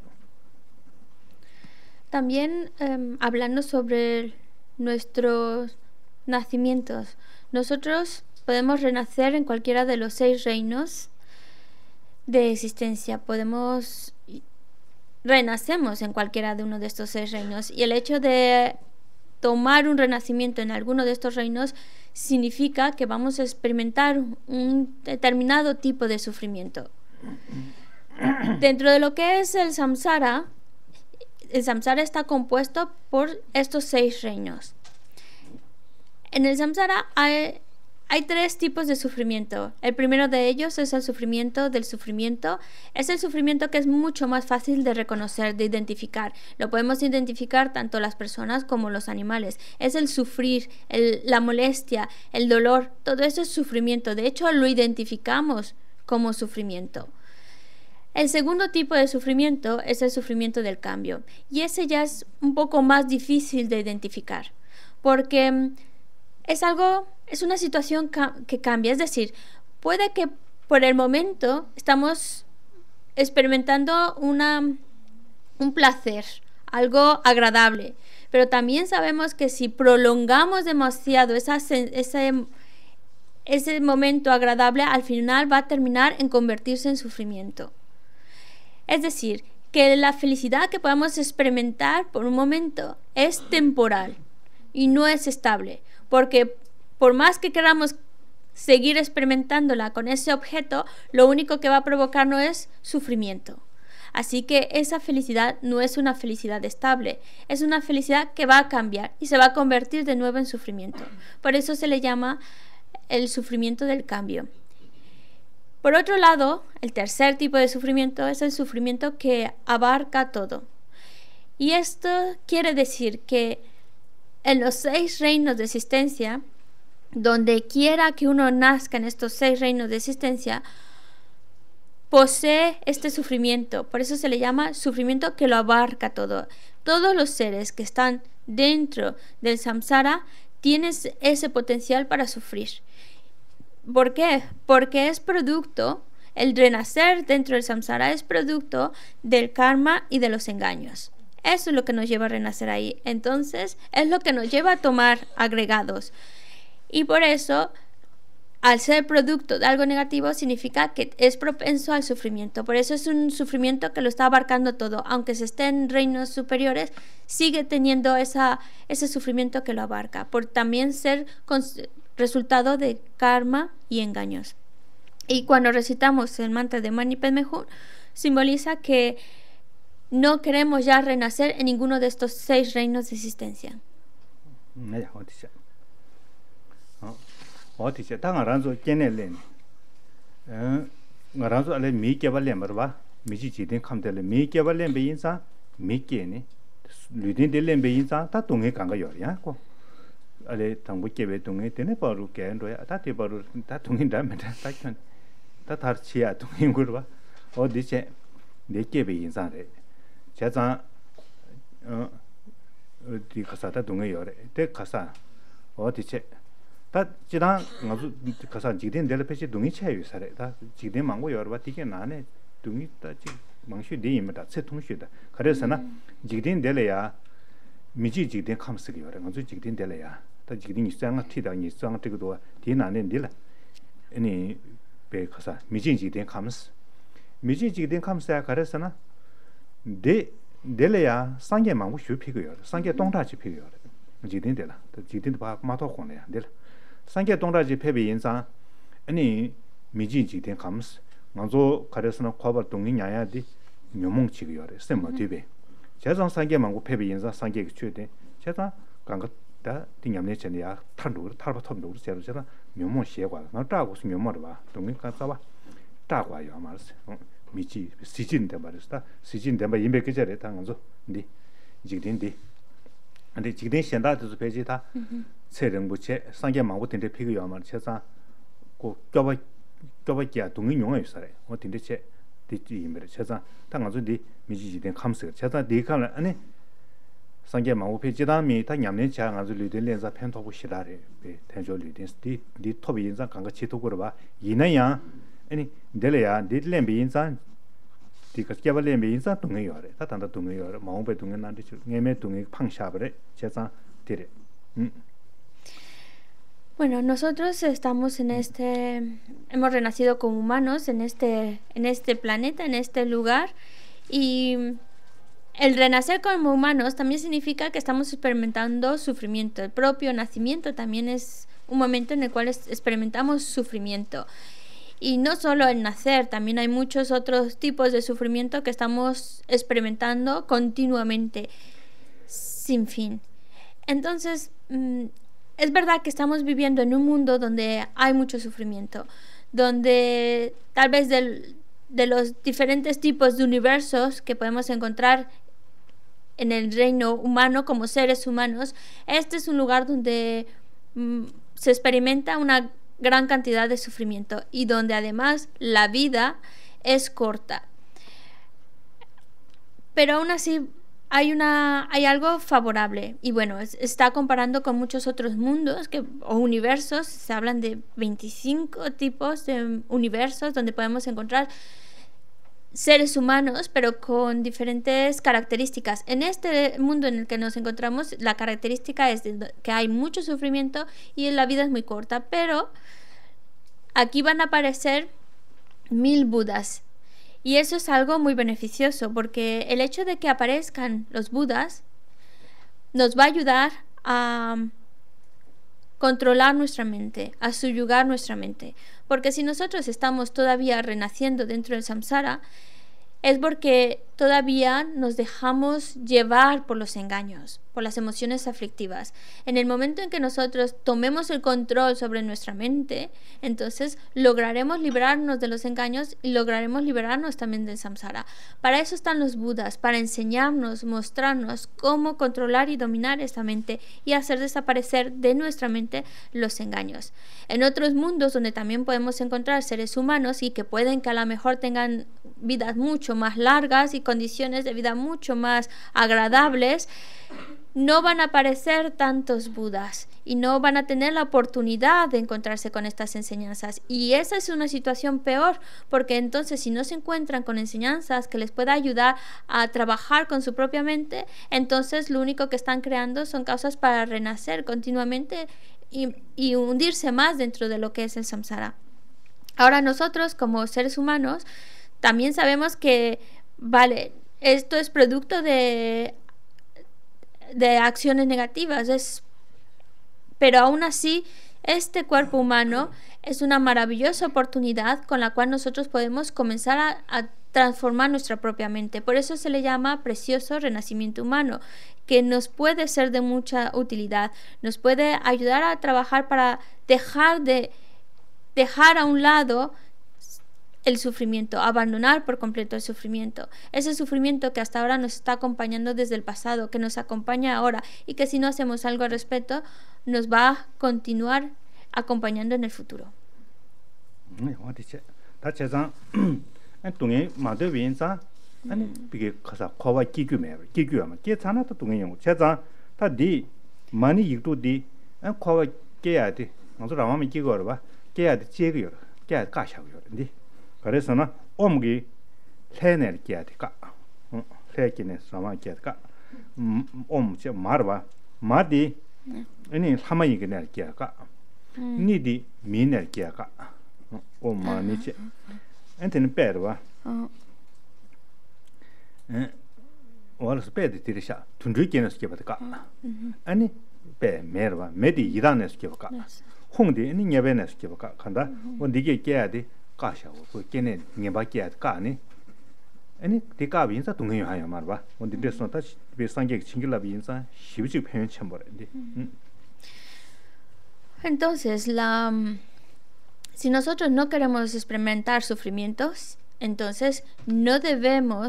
También um, hablando sobre nuestros nacimientos, nosotros podemos renacer en cualquiera de los seis reinos de existencia. Podemos renacemos en cualquiera de uno de estos seis reinos, y el hecho de tomar un renacimiento en alguno de estos reinos significa que vamos a experimentar un determinado tipo de sufrimiento. Dentro de lo que es el samsara, el samsara está compuesto por estos seis reinos. En el samsara hay, hay tres tipos de sufrimiento. El primero de ellos es el sufrimiento del sufrimiento. Es el sufrimiento que es mucho más fácil de reconocer, de identificar. Lo podemos identificar tanto las personas como los animales. Es el sufrir, el, la molestia, el dolor. Todo eso es sufrimiento. De hecho, lo identificamos como sufrimiento. El segundo tipo de sufrimiento es el sufrimiento del cambio, y ese ya es un poco más difícil de identificar, porque es algo, es una situación que cambia. Es decir, puede que por el momento estamos experimentando una, un placer, algo agradable, pero también sabemos que si prolongamos demasiado esa, ese, ese momento agradable, al final va a terminar en convertirse en sufrimiento. Es decir, que la felicidad que podemos experimentar por un momento es temporal y no es estable, porque por más que queramos seguir experimentándola con ese objeto, lo único que va a provocarnos es sufrimiento. Así que esa felicidad no es una felicidad estable, es una felicidad que va a cambiar y se va a convertir de nuevo en sufrimiento. Por eso se le llama el sufrimiento del cambio. Por otro lado, el tercer tipo de sufrimiento es el sufrimiento que abarca todo. Y esto quiere decir que en los seis reinos de existencia, donde quiera que uno nazca en estos seis reinos de existencia, posee este sufrimiento. Por eso se le llama sufrimiento que lo abarca todo. Todos los seres que están dentro del samsara tienen ese potencial para sufrir. ¿Por qué? Porque es producto, el renacer dentro del samsara es producto del karma y de los engaños. Eso es lo que nos lleva a renacer ahí. Entonces, es lo que nos lleva a tomar agregados. Y por eso, al ser producto de algo negativo significa que es propenso al sufrimiento. Por eso es un sufrimiento que lo está abarcando todo. Aunque se esté en reinos superiores, sigue teniendo esa, ese sufrimiento que lo abarca, por también ser resultado de karma y engaños. Y cuando recitamos el mantra de Mani Padme Hum, simboliza que no queremos ya renacer en ninguno de estos seis reinos de existencia. 어디서 당아란서 깨내lên 어 나란서 알레 미개발렘 버바 미지 지된 감될 미개발렘 베인사 미개네 류딘델렘 베인사 다 동해 간가 요야 고 알레 당부께베 동해 되네 바로 깨는도야 다 대바로 다 동인다 메다 다견 다 다르치야 동인 거봐 어디서 네개베 인사래 제가 어 어디 가서다 동해 요래 대 가서 어디서 다 지난 아주 가서 지된 될 패시 동이 차이 살에 다 지된 망고 여러 바 되게 나네 동이 다 망슈 되임다 세 통슈다 그래서나 지된 될이야 미지 지된 감스기 여러 아주 지된 될이야 다 지된 있상아 티다 있상 뜨고도 뒤나네 딜 아니 배 가서 미지 지된 감스 미지 지된 감스야 그래서나 데 될이야 상계 망고 쉬피고요 상계 동다지 피고요 지된 될라 지된 바 마토 혼이야 될 상계 동라지 패비 인상 아니 미지지 된 감스 먼저 가려서는 과벌 동이냐야디 묘몽치기요래 셈뭐 되베 제상 상계 망고 패비 인상 상계 최대 제가 간것다 띵냠내 전이야 탄도 탈바 톱도 제가 제가 묘몽 시에과 나 따고서 묘몽을 봐 동이 가서 따고요 말스 미지 시진데 말스다 시진데 뭐 임베 그저래 당은서 네 지긴데 근데 지금 현다도 배지다 세령부체 상계 망고 된데 피고요 말 제가 고 껴봐 껴봐기야 동의 용어 있어요 어 된데 제 뒤지 임베 제가 당가서 네 미지지된 감스 제가 네 칸을 아니 상계 망고 배지다미 다 냠내 자 아주 리들렌자 펜토고 시다래 배 대조 리든스티 네 톱이 인상 간가 치토고로 봐 이나야 아니 델레야 리들렌 비인상 디가 깨발렘 비인상 동의 요래 다 단다 동의 요래 망고 동의 난데 녜메 동의 팡샤버래 제가 되래 음 Bueno, nosotros estamos en este, hemos renacido como humanos en este, en este planeta, en este lugar, y el renacer como humanos también significa que estamos experimentando sufrimiento. El propio nacimiento también es un momento en el cual experimentamos sufrimiento. Y no solo el nacer, también hay muchos otros tipos de sufrimiento que estamos experimentando continuamente, sin fin. Entonces, es verdad que estamos viviendo en un mundo donde hay mucho sufrimiento, donde tal vez del, de los diferentes tipos de universos que podemos encontrar en el reino humano como seres humanos, este es un lugar donde mm, se experimenta una gran cantidad de sufrimiento y donde además la vida es corta. Pero aún así hay una hay algo favorable y bueno, es, está comparando con muchos otros mundos que, o universos. Se hablan de veinticinco tipos de universos donde podemos encontrar seres humanos pero con diferentes características. En este mundo en el que nos encontramos, la característica es de que hay mucho sufrimiento y la vida es muy corta, pero aquí van a aparecer mil Budas. Y eso es algo muy beneficioso porque el hecho de que aparezcan los Budas nos va a ayudar a controlar nuestra mente, a subyugar nuestra mente. Porque si nosotros estamos todavía renaciendo dentro del samsara, es porque todavía nos dejamos llevar por los engaños, por las emociones aflictivas. En el momento en que nosotros tomemos el control sobre nuestra mente, entonces lograremos librarnos de los engaños y lograremos liberarnos también del samsara. Para eso están los Budas, para enseñarnos, mostrarnos cómo controlar y dominar esta mente y hacer desaparecer de nuestra mente los engaños. En otros mundos donde también podemos encontrar seres humanos y que pueden que a lo mejor tengan vidas mucho más largas y condiciones de vida mucho más agradables, no van a aparecer tantos Budas y no van a tener la oportunidad de encontrarse con estas enseñanzas. Y esa es una situación peor, porque entonces si no se encuentran con enseñanzas que les pueda ayudar a trabajar con su propia mente, entonces lo único que están creando son causas para renacer continuamente y, y hundirse más dentro de lo que es el samsara. Ahora nosotros como seres humanos también sabemos que, vale, esto es producto de, de acciones negativas, es, pero aún así este cuerpo humano es una maravillosa oportunidad con la cual nosotros podemos comenzar a, a transformar nuestra propia mente. Por eso se le llama precioso renacimiento humano, que nos puede ser de mucha utilidad, nos puede ayudar a trabajar para dejar de dejar a un lado el sufrimiento, abandonar por completo el sufrimiento. Ese sufrimiento que hasta ahora nos está acompañando desde el pasado, que nos acompaña ahora y que si no hacemos algo al respecto, nos va a continuar acompañando en el futuro. 아니 비게 가서 코와 기규매 기규하면 계산하다 동행용 제자 다디 많이 이도디 코와 깨야 돼 먼저 라마면 기거를 봐 깨야 돼 제거요 깨야 가샤고요 근데 그래서는 엄기 해낼 깨야 돼가 어 해기네 라마 깨야 돼가 음엄저 말봐 마디 아니 사마이게 낼 깨야가 니디 미낼 깨야가 어 많이지 엔테는 빼봐 어 응, 와서 빼드 들으셔. 둔주기는 스케버가. 아니, 빼 메르바 메디 이단에 스케버가. 홍디 아니 녀베네 스케버가. 간다. 뭐 니게 깨야지. 가셔고 그 깨네 녀바깨야 까니. 아니, 디가 인사 동행이 하야 말봐. 뭔데 됐어. 다시 비상계 친구라 인사 쉽지 표현 참 버는데. Entonces, la si nosotros no queremos experimentar sufrimientos, entonces no debemos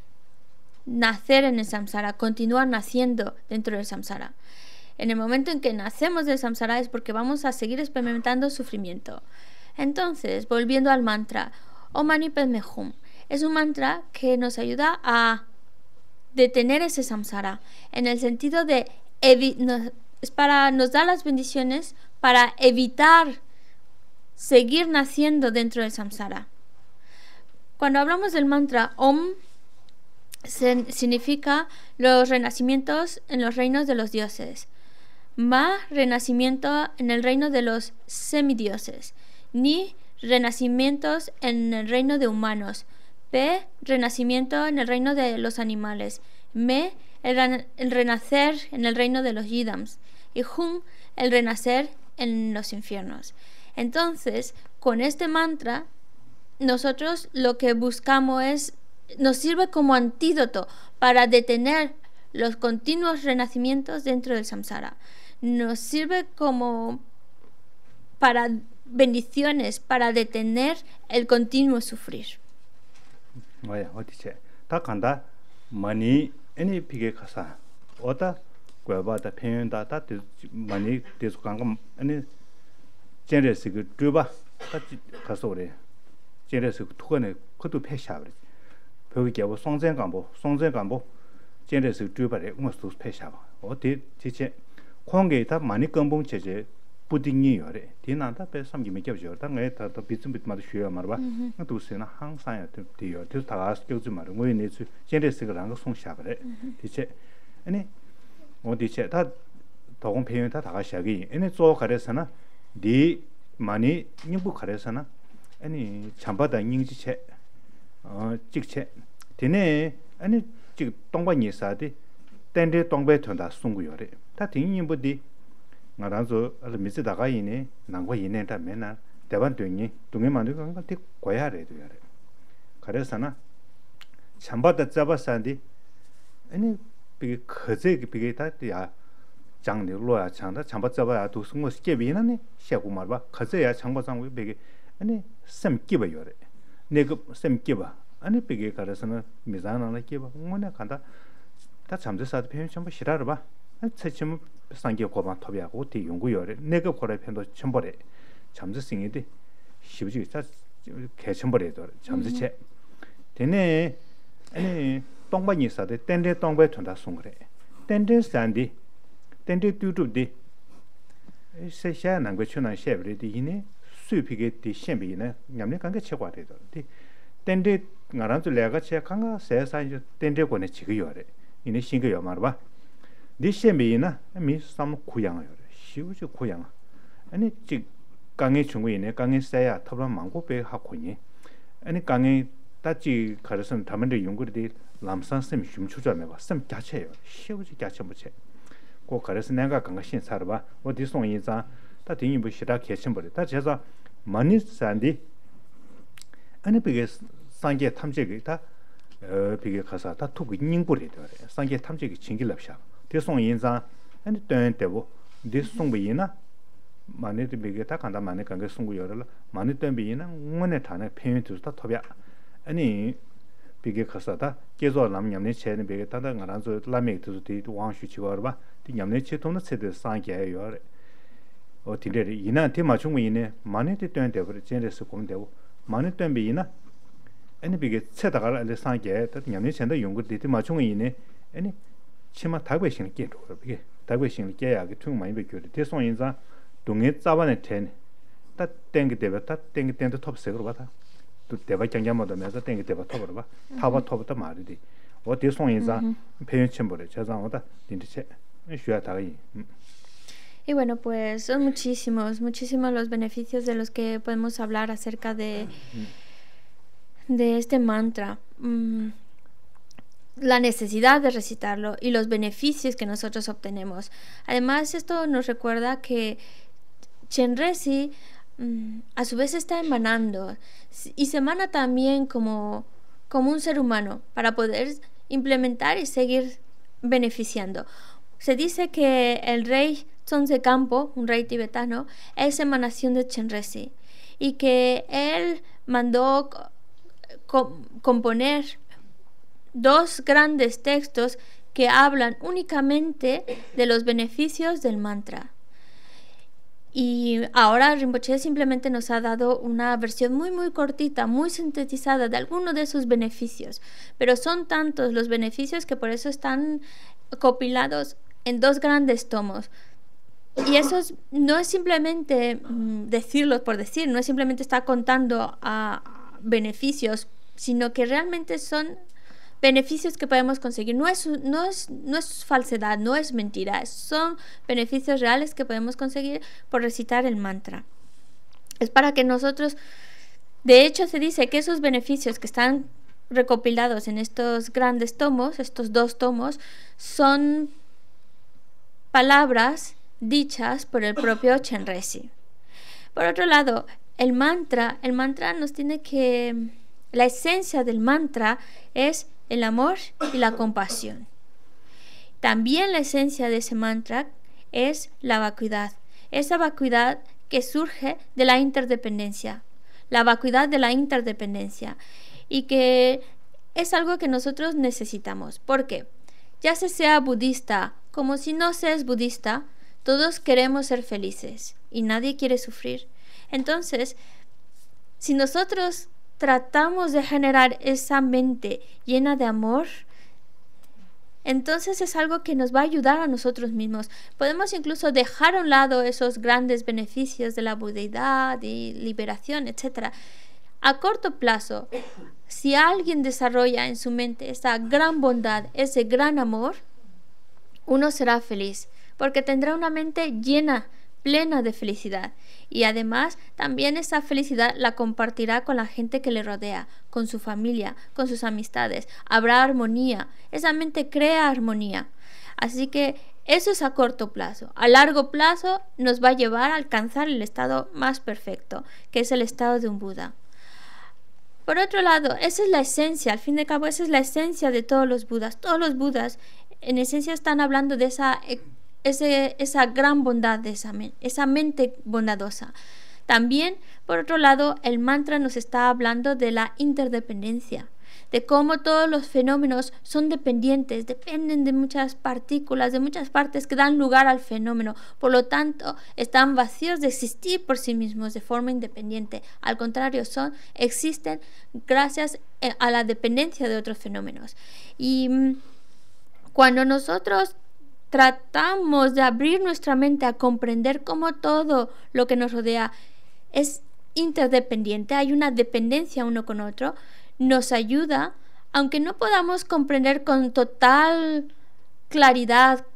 nacer en el samsara, continuar naciendo dentro del samsara. En el momento en que nacemos del samsara es porque vamos a seguir experimentando sufrimiento. Entonces, volviendo al mantra, Om Mani Padme Hum, es un mantra que nos ayuda a detener ese samsara, en el sentido de nos, es para, nos da las bendiciones para evitar seguir naciendo dentro del samsara. Cuando hablamos del mantra Om, Se, significa los renacimientos en los reinos de los dioses. Ma, renacimiento en el reino de los semidioses. Ni, renacimientos en el reino de humanos. Pe, renacimiento en el reino de los animales. Me, el, el renacer en el reino de los yidams. Y Hum, el renacer en los infiernos. Entonces, con este mantra, nosotros lo que buscamos es nos sirve como antídoto para detener los continuos renacimientos dentro del samsara. Nos sirve como para bendiciones, para detener el continuo sufrir. Vaya, otiche. Ta kanda mani eni pige kasa. Ota kwaba da pyen da ta mani desu kanga eni generesi 그 두바 가서 그래. generesi 투건에 그것도 패샤버리. 벽이 개고 송전간보 송전간보 generesi 두바래 무슨 패샤봐. 어디 지체 공개다 많이 건봉 체제 부딩이 요래. 디난다 배 삼기면 겹죠. 당에 다도 비쯤비쯤마다 쉬어 말봐. 두세나 항상 돼요. 그 다가 껴지 말고 뭐 내지 generesi가 거 송샤버래. 디체 아니 어디체 다 도공 표현 다 다가 시작이. 아니 조 가래서나 네 많이 님부 가래서나 아니 참바다 인지체 어 직체 되네 아니 지 동반이 사디 땡데 동배 턴다 송구요래 다 딩님부디 나라서 알미스다가 이네 난과 이네다 맨날 대반 되니 동에 만들 건 같이 고야래 돼요. 그래서나 참바다 잡아산디 아니 비게 커제 비게 다야 장르로야 장다 참바 잡아야 도 승모 쉽게 비나네 시하고 말봐 커제야 장바장 비게 아니 샘기버요래 내가 샘기버 아니 비게 가라서는 미자나나 기버 뭐네 간다 다 잠들사도 표현 전부 싫어라 봐 채점 상계 고반 토비하고 대 연구요래 내가 고래 편도 첨벌에 잠들생이데 쉽지 자 개첨벌에도 잠들체 되네 아니 동반이 있어도 땡데 동배 ton다 송그래 땡데 산디 땡데 뚜뚜디 세샤 난고 추나 셰브리디 이네 수피게 디 셴비네 냠네 관계 최고화되도 디 땡데 나란도 내가 제 강가 세사이 땡데 권에 지그요래 이네 신거요 말봐 니 셴비나 미 삼 구양어요 시우지 구양 아니 지 강에 중국이네 강에 세야 탑라 망고배 하고니 아니 강에 따지 가르선 담은데 연구들이 람산쌤 흉추자매 봤음 갸쳐요 쉬우지 갸쳐 뭐지 고 가르서 내가 강가 신사를 봐 어디 송이자 다 등이 뭐 시라 개침 버려 다 제가 많이 산디 아니 비게 상계 탐색이 다 어, 비게 가서 다 투고 인구래 돼. 상계 탐색이 진길랍샤. 대송 인자 아니 때때고 대송부이나 많이 비게 다 간다 많이 간게 송구 열을 많이 때비이나 응원에 타네 페인트도 다 토비야. 아니 비게 가서 다 계속 남냠네 체는 비게 다다 가라서 라메트도 돼 왕슈 치고 봐. 냠네 체통의 세대 상계예요. 어 딜레 이나 테마 중국이네 많이 때때 버려 제레스 공되고 많이 때비이나 아니 비게 세다가 알레 상계 다 냠네 첸다 용거들이 맞중이네 아니 치마 다베신 게로 비게 다베신 게야게 퉁 많이 베교리 대송인자 동에 짜반에 텐 다 땡게 되베 다 땡게 땡도 톱색으로 봐다 또 대바 경계마다 면서 땡게 되바 톱으로 봐 타바 톱부터 말이디 어 대송인자 표현 첨부래 저장하다 딘디체 쉬야 다이 Y bueno, pues son muchísimos, muchísimos los beneficios de los que podemos hablar acerca de, de este mantra. Mm, la necesidad de recitarlo y los beneficios que nosotros obtenemos. Además, esto nos recuerda que Chenrezig mm, a su vez está emanando y se emana también como, como un ser humano para poder implementar y seguir beneficiando. Se dice que el rey Sonse Campo, un rey tibetano, es emanación de Chenrezig y que él mandó co componer dos grandes textos que hablan únicamente de los beneficios del mantra. Y ahora Rinpoche simplemente nos ha dado una versión muy muy cortita, muy sintetizada de algunos de sus beneficios, pero son tantos los beneficios que por eso están compilados en dos grandes tomos. Y eso es, no es simplemente mm, decirlo por decir, no es simplemente estar contando a beneficios, sino que realmente son beneficios que podemos conseguir. No es, no es, no es falsedad, no es mentira, son beneficios reales que podemos conseguir por recitar el mantra. Es para que nosotros, de hecho se dice que esos beneficios que están recopilados en estos grandes tomos, estos dos tomos, son palabras dichas por el propio Chenrezig. Por otro lado, el mantra, el mantra nos tiene que, la esencia del mantra es el amor y la compasión. También la esencia de ese mantra es la vacuidad, esa vacuidad que surge de la interdependencia, la vacuidad de la interdependencia, y que es algo que nosotros necesitamos. ¿Por qué? Ya se sea budista como si no se es budista, todos queremos ser felices y nadie quiere sufrir. Entonces, si nosotros tratamos de generar esa mente llena de amor, entonces es algo que nos va a ayudar a nosotros mismos. Podemos incluso dejar a un lado esos grandes beneficios de la budeidad y liberación, etcétera. A corto plazo, si alguien desarrolla en su mente esa gran bondad, ese gran amor, uno será feliz, porque tendrá una mente llena, plena de felicidad. Y además, también esa felicidad la compartirá con la gente que le rodea, con su familia, con sus amistades. Habrá armonía. Esa mente crea armonía. Así que eso es a corto plazo. A largo plazo nos va a llevar a alcanzar el estado más perfecto, que es el estado de un Buda. Por otro lado, esa es la esencia, al fin y al cabo, esa es la esencia de todos los Budas. Todos los Budas, en esencia, están hablando de esa, ese, esa gran bondad, de esa, esa mente bondadosa. También, por otro lado, el mantra nos está hablando de la interdependencia, de cómo todos los fenómenos son dependientes, dependen de muchas partículas, de muchas partes que dan lugar al fenómeno. Por lo tanto, están vacíos de existir por sí mismos de forma independiente. Al contrario, son, existen gracias a la dependencia de otros fenómenos. Y mmm, cuando nosotros tratamos de abrir nuestra mente a comprender cómo todo lo que nos rodea es interdependiente, hay una dependencia uno con otro, nos ayuda, aunque no podamos comprender con total claridad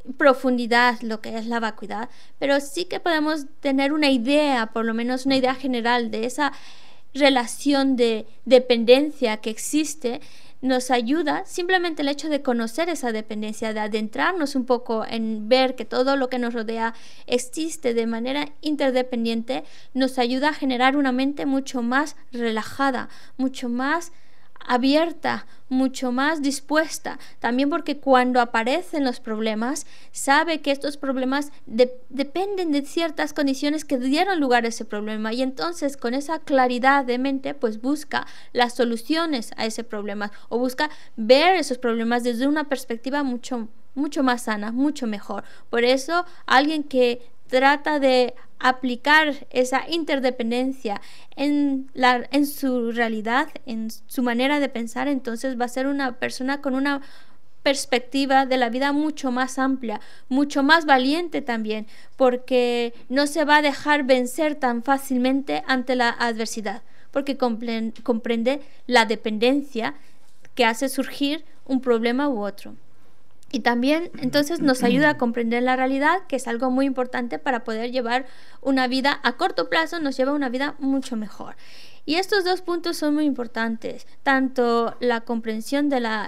profundidad lo que es la vacuidad, pero sí que podemos tener una idea, por lo menos una idea general de esa relación de dependencia que existe. Nos ayuda simplemente el hecho de conocer esa dependencia, de adentrarnos un poco en ver que todo lo que nos rodea existe de manera interdependiente, nos ayuda a generar una mente mucho más relajada, mucho más abierta, mucho más dispuesta. También porque cuando aparecen los problemas, sabe que estos problemas de- dependen de ciertas condiciones que dieron lugar a ese problema, y entonces con esa claridad de mente pues busca las soluciones a ese problema, o busca ver esos problemas desde una perspectiva mucho mucho más sana, mucho mejor. Por eso alguien que trata de aplicar esa interdependencia en, la, en su realidad, en su manera de pensar, entonces va a ser una persona con una perspectiva de la vida mucho más amplia, mucho más valiente también, porque no se va a dejar vencer tan fácilmente ante la adversidad, porque comprende la dependencia que hace surgir un problema u otro. Y también entonces nos ayuda a comprender la realidad, que es algo muy importante para poder llevar una vida a corto plazo, nos lleva a una vida mucho mejor. Y estos dos puntos son muy importantes, tanto la comprensión de la,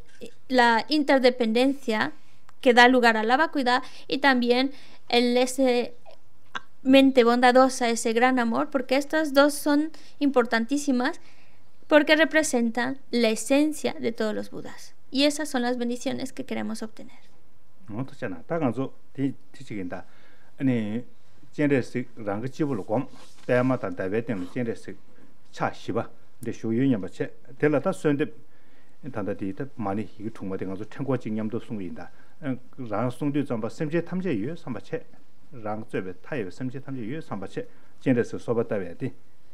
la interdependencia que da lugar a la vacuidad, y también el ese mente bondadosa, ese gran amor, porque estas dos son importantísimas porque representan la esencia de todos los Budas. Y esas son las bendiciones que queremos obtener. No, to chana. Ta ganzo ti ti chiginda. Ani jianre si rang ge jibu lu gom. Da ma ta da we den jianre si cha xi ba. De shu yu nyam ba che. De la ta sun de ta da di de ma ni yi chung ma de ganzo chen guo jing nyam do sung yin da. Rang sung de zang ba sem je tam je yu sam ba che. Rang zhe be ta ye sem je tam je yu sam ba che. Jianre si so ba da we de.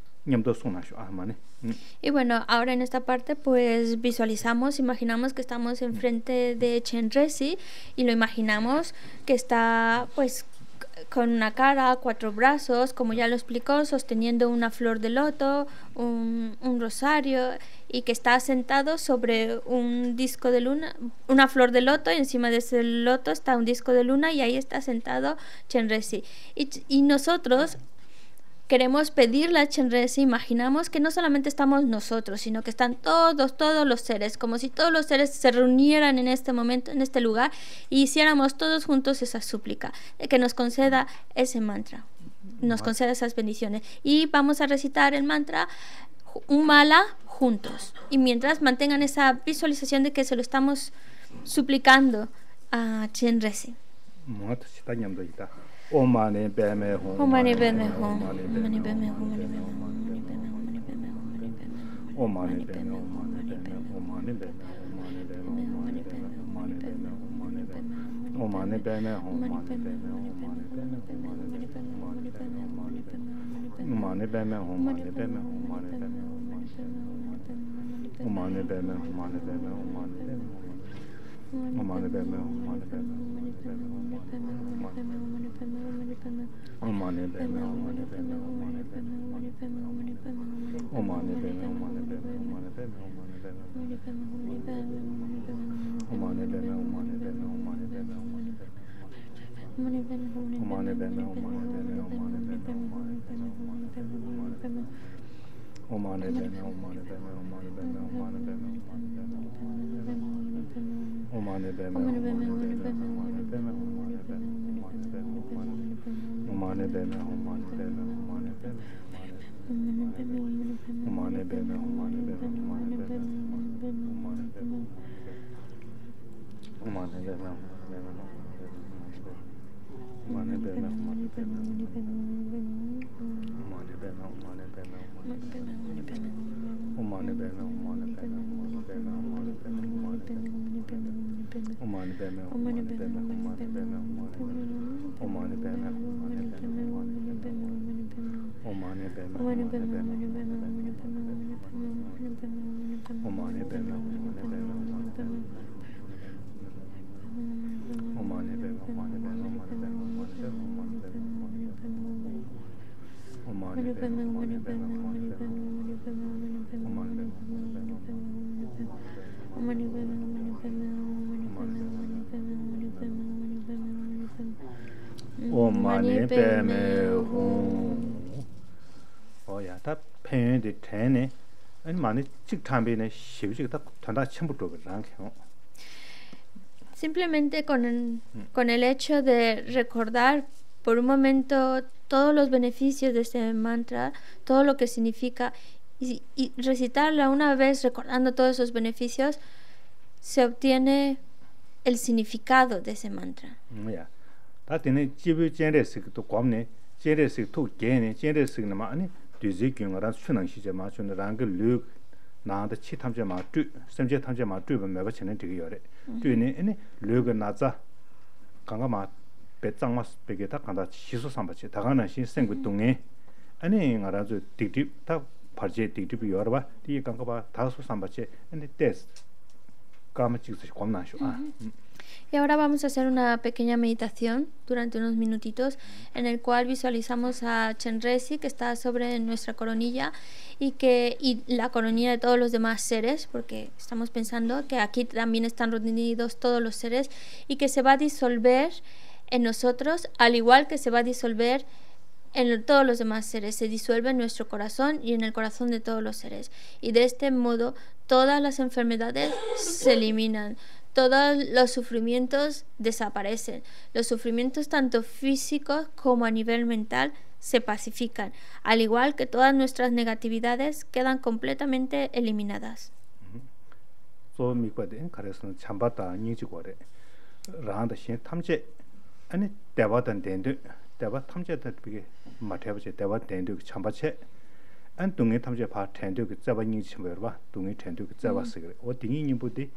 Y bueno, ahora en esta parte pues visualizamos, imaginamos que estamos enfrente de Chenrezig y lo imaginamos que está pues con una cara, cuatro brazos, como ya lo explicó, sosteniendo una flor de loto, un, un rosario, y que está sentado sobre un disco de luna, una flor de loto, y encima de ese loto está un disco de luna, y ahí está sentado Chenrezig. Y, y nosotros queremos pedirle a Chenrezig, imaginamos que no solamente estamos nosotros, sino que están todos, todos los seres, como si todos los seres se reunieran en este momento, en este lugar, y hiciéramos todos juntos esa súplica, de que nos conceda ese mantra, nos conceda esas bendiciones. Y vamos a recitar el mantra, un mala, juntos. Y mientras mantengan esa visualización de que se lo estamos suplicando a Chenrezig. Om mani padme hum. Om mani padme hum. Om mani padme hum. Om mani padme hum. Om mani padme hum. Om mani padme hum. Om mani padme hum. Om mani padme hum. Om mani padme hum. Om mani padme hum. Om mani padme hum. Om mani padme hum. mani pe me hum oya ta pen de tene ani mani chik thambe ne shibji ta thanda chimbu to ran kho. Simplemente con el, con el hecho de recordar por un momento todos los beneficios de este mantra, todo lo que significa, y, y recitarla una vez recordando todos esos beneficios, se obtiene el significado de ese mantra. Ya. Ta tiene jibu jenre sik to kwamne, jenre sik to gene, jenre sik na ma ani duzi gyung ran chunang shi je ma chun rang ge lu na da chi tham je ma tu, sem je tham je ma tu ba me ba chen de ge yore. Tu ne ani lu ge na za kanga ma be chang ma be ge ta kanda shi su sam ba che da ga na shi seng gu dong e ani nga ra zu dik dik ta par je dik dik yor ba ti kanga ba da su sam ba che ani test kama chi su kwam na shu a. Y ahora vamos a hacer una pequeña meditación durante unos minutitos en el cual visualizamos a Chenrezig que está sobre nuestra coronilla y que y la coronilla de todos los demás seres, porque estamos pensando que aquí también están reunidos todos los seres y que se va a disolver en nosotros al igual que se va a disolver en todos los demás seres. Se disuelve en nuestro corazón y en el corazón de todos los seres. Y de este modo todas las enfermedades se eliminan. Todos los sufrimientos desaparecen. Los sufrimientos tanto físicos como a nivel mental se pacifican, al igual que todas nuestras negatividades quedan completamente eliminadas. So mi kwade kareson chambata nyiji gore. Randa shin tamje ani deba dan dendu deba tamje da bige matyabaje deba dendu chambache an dungi tamje pa tendu ge zaba nyiji chimba dungi tendu ge zaba sigre. O dingi nyibudi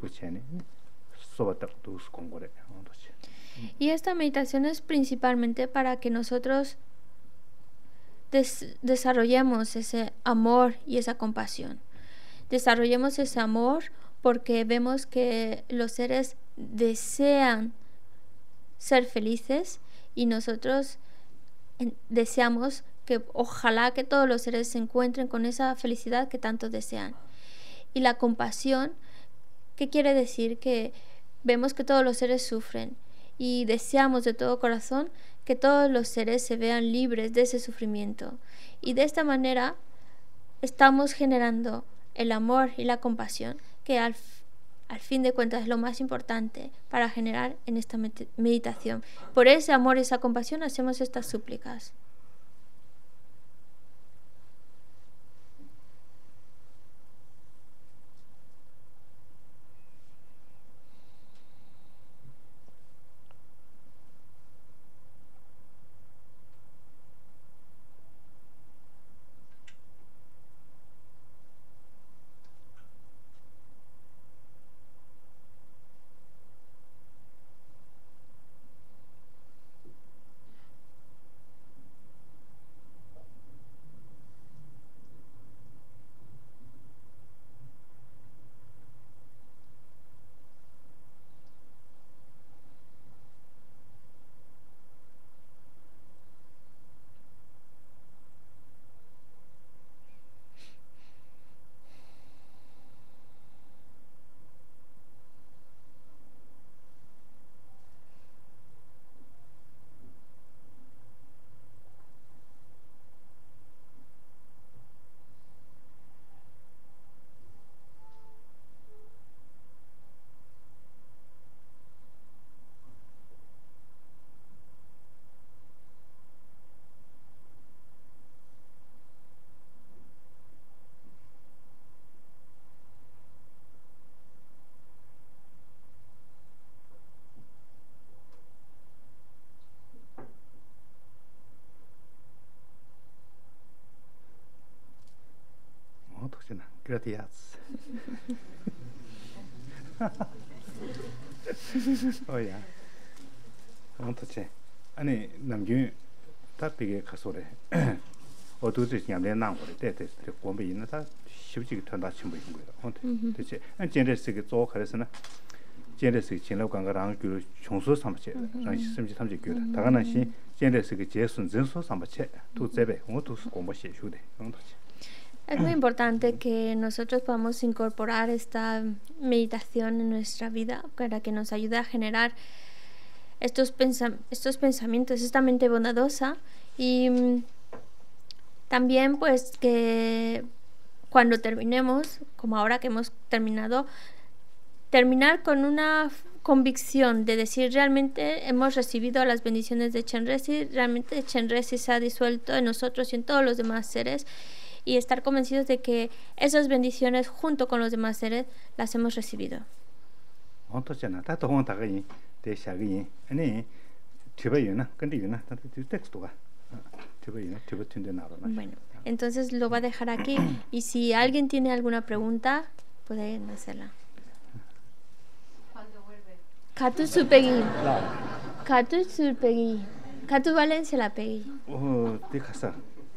Y esta meditación es principalmente para que nosotros des- desarrollemos ese amor y esa compasión. Desarrollemos ese amor porque vemos que los seres desean ser felices y nosotros en- deseamos que ojalá que todos los seres se encuentren con esa felicidad que tanto desean. Y la compasión, ¿qué quiere decir? Que vemos que todos los seres sufren y deseamos de todo corazón que todos los seres se vean libres de ese sufrimiento. Y de esta manera estamos generando el amor y la compasión, que al, al fin de cuentas es lo más importante para generar en esta meditación. Por ese amor y esa compasión hacemos estas súplicas. Gracias. Oh yeah. Entonces, 아니 남규 답비게 가서래. 어두지 냠내 나고래. 때때 공부 있는 다 쉽지게 된다 친구 있는 거야. 근데 대체 안 전에스게 做 그래서는 전에스 진로 관계랑 그 총수 삼체 랑 시스템지 삼체 교다. 다가는 시 전에스게 제순 전수 삼체 두 제배 공부 공부 시주대. entonces Es muy importante que nosotros podamos incorporar esta meditación en nuestra vida para que nos ayude a generar estos, pensa estos pensamientos, esta mente bondadosa y mm, también pues que cuando terminemos, como ahora que hemos terminado, terminar con una convicción de decir realmente hemos recibido las bendiciones de Chenrezig, realmente Chenrezig se ha disuelto en nosotros y en todos los demás seres y estar convencidos de que esas bendiciones junto con los demás seres las hemos recibido. Bueno, entonces lo va a dejar aquí y si alguien tiene alguna pregunta pueden hacerla. Katu Supegi. Katu Supegi. Katu Valencia la Pegi. Oh, de casa.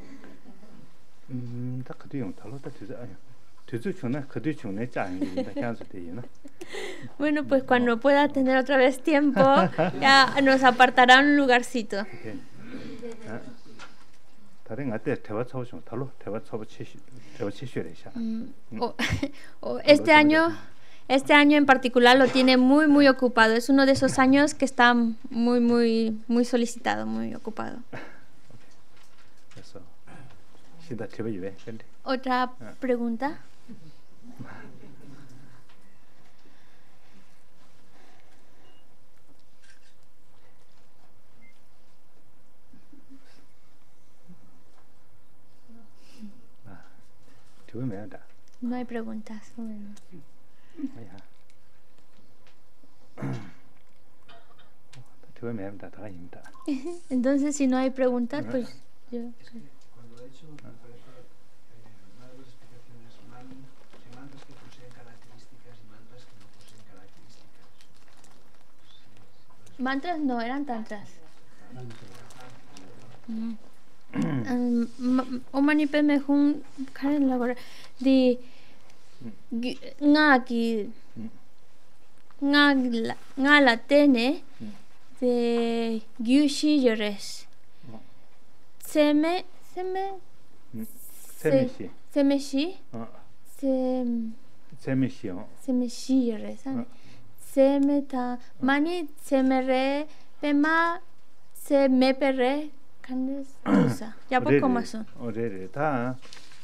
Mm, da kadu yung talo da tuzu ayo. Tuzu chuna kadu chuna chayin da kyansu de yina. Bueno, pues cuando pueda tener otra vez tiempo, ya nos apartará un lugarcito. 다른 아때 대화 차고 좀 달로 대화 차고 치시 대화 치셔야죠. Este año Este año en particular lo tiene muy muy ocupado. Es uno de esos años que está muy muy muy solicitado, muy ocupado. Otra pregunta. No hay preguntas. Entonces, si no hay preguntas, pues yo. Cuando ha dicho, me parece, una de las explicaciones, mantras que poseen características y mantras que no poseen características. Mantras no eran tantras. Omani pe me hun karen lagora di nga ki nga nga la tene de gyushi yores seme seme semeshi semeshi sem semeshi semeshi yores semeta mani semere pema se me perre candes usa ya poco más son ore ta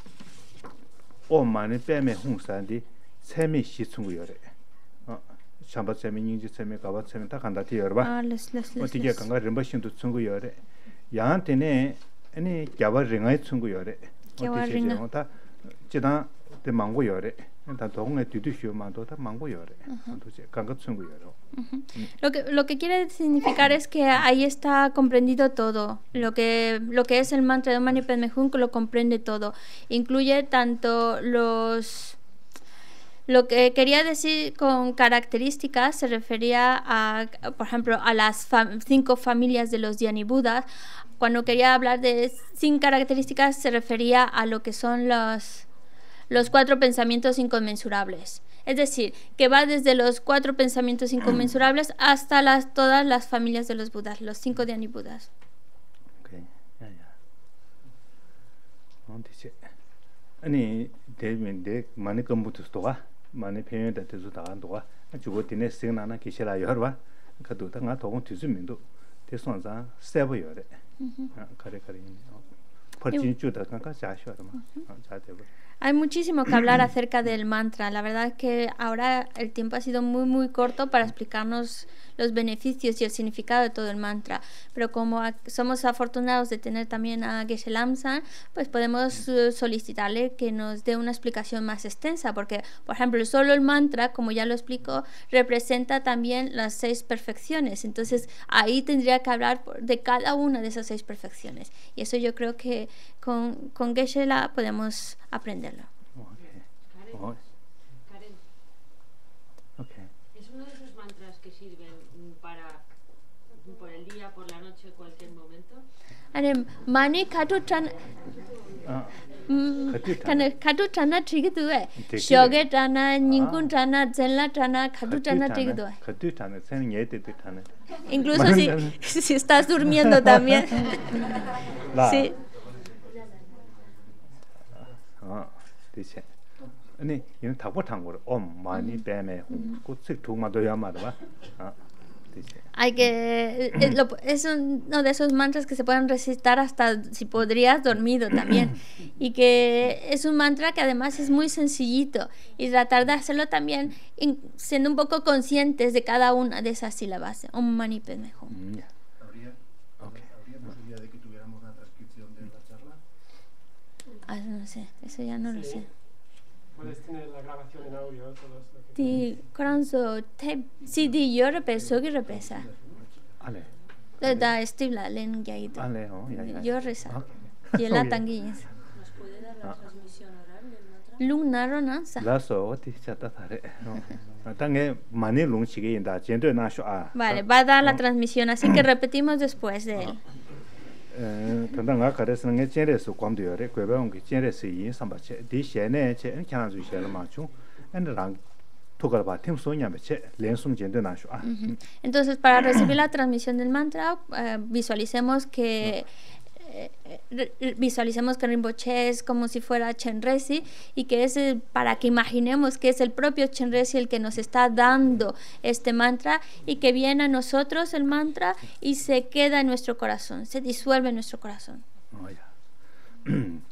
o mani peme hunsan di semeshi chungu yore chamba seme ninji seme kawa seme ta kanda ti yorba ah les les les 어떻게 강가 렘버신 도 chungu yore 야한테네 아니 갸바 링아이 chungu yore 어떻게 다 지다 데 망고 yore 다 동네 뒤뒤쇼 만도 다 망고 yore entonces 강가 chungu yore. Lo que, lo que quiere significar es que ahí está comprendido todo. Lo que, lo que es el mantra de Mani Padme Hum lo comprende todo. Incluye tanto los... Lo que quería decir con características se refería a, por ejemplo, a las fam cinco familias de los Dhyani Budas. Cuando quería hablar de sin características se refería a lo que son los, los cuatro pensamientos inconmensurables. Es decir, que va desde los cuatro pensamientos inconmensurables hasta las, todas las familias de los Budas, los cinco Dhyani Budas. Okay, ya, ya. ¿Dónde dice? Ani, de, de, mani kambutus toga, mani peño de tezu tagan toga, jugo tiene signana que se la yorba, que tú tengas todo un tizumindo, te son za sebo yore, care care, por ti chuta, canca ya shorma, ya te voy. Hay muchísimo que hablar acerca del mantra. La verdad es que ahora el tiempo ha sido muy muy corto para explicarnos los beneficios y el significado de todo el mantra. Pero como somos afortunados de tener también a Geshe Lamsan, pues podemos uh, solicitarle que nos dé una explicación más extensa. Porque, por ejemplo, solo el mantra, como ya lo explico, representa también las seis perfecciones. Entonces ahí tendría que hablar de cada una de esas seis perfecciones. Y eso yo creo que con, con Geshe La podemos aprenderlo. Okay. Oh. Karen. Okay. ¿Es uno de esos mantras que sirven para por el día, por la noche, cualquier momento? Ane mani katu tran kana katu trana trigidu e shoge trana ningun trana zenla trana katu trana trigidu e katu trana sen yete de trana incluso si si estás durmiendo también sí ah dice 아니 이는 다 못한 거로 엄 많이 빼매 그 즉 두마 도야 말아 봐 Hay que es, lo, es uno de esos mantras que se pueden recitar hasta si podrías dormido también, y que es un mantra que además es muy sencillito, y tratar de hacerlo también in, siendo un poco conscientes de cada una de esas sílabas. Om Mani Padme Hum. Mm, yeah. ¿Habría, Okay. ¿Habría posibilidad de que tuviéramos una transcripción de la charla? Ah, no sé, eso ya no sí. lo sé. Puedes tener la grabación en audio, todos lo que Di coranzo tape C D yo repeso que repesa. Ale. Da da estibla len gaito. Ale, oh, ya, ya. Yo reza. Okay. Y la Okay. tanguillas. ¿Nos puede dar la Ah. transmisión oral del mantra? Lungna ronanza. Laso, oti chata tare. Tange mani lung chige inda, jendo na sho a. Vale, va a dar la transmisión, así que repetimos después de él. Eh, tanda nga kare san nge jere su kwam de yore, kwebe ong ge jere si yin samba che, di she ne che, en kyan zu she la ma chu. En rang tukar ba tim so nyam che, len sum jendo na sho a. Entonces, para recibir la transmisión del mantra, eh, visualicemos que eh, eh, visualicemos que Rinpoche es como si fuera Chenrezig, y que es el, para que imaginemos que es el propio Chenrezig el que nos está dando este mantra, y que viene a nosotros el mantra y se queda en nuestro corazón, se disuelve en nuestro corazón. Oh ya.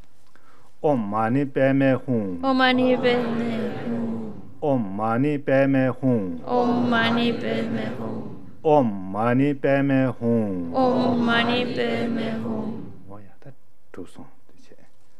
Om mani padme hum. Om Mani Padme Hum. Om mani padme hum. Om Mani Padme Hum. Om mani padme hum. Om Mani Padme Hum. Oh ya, ta tu song de che.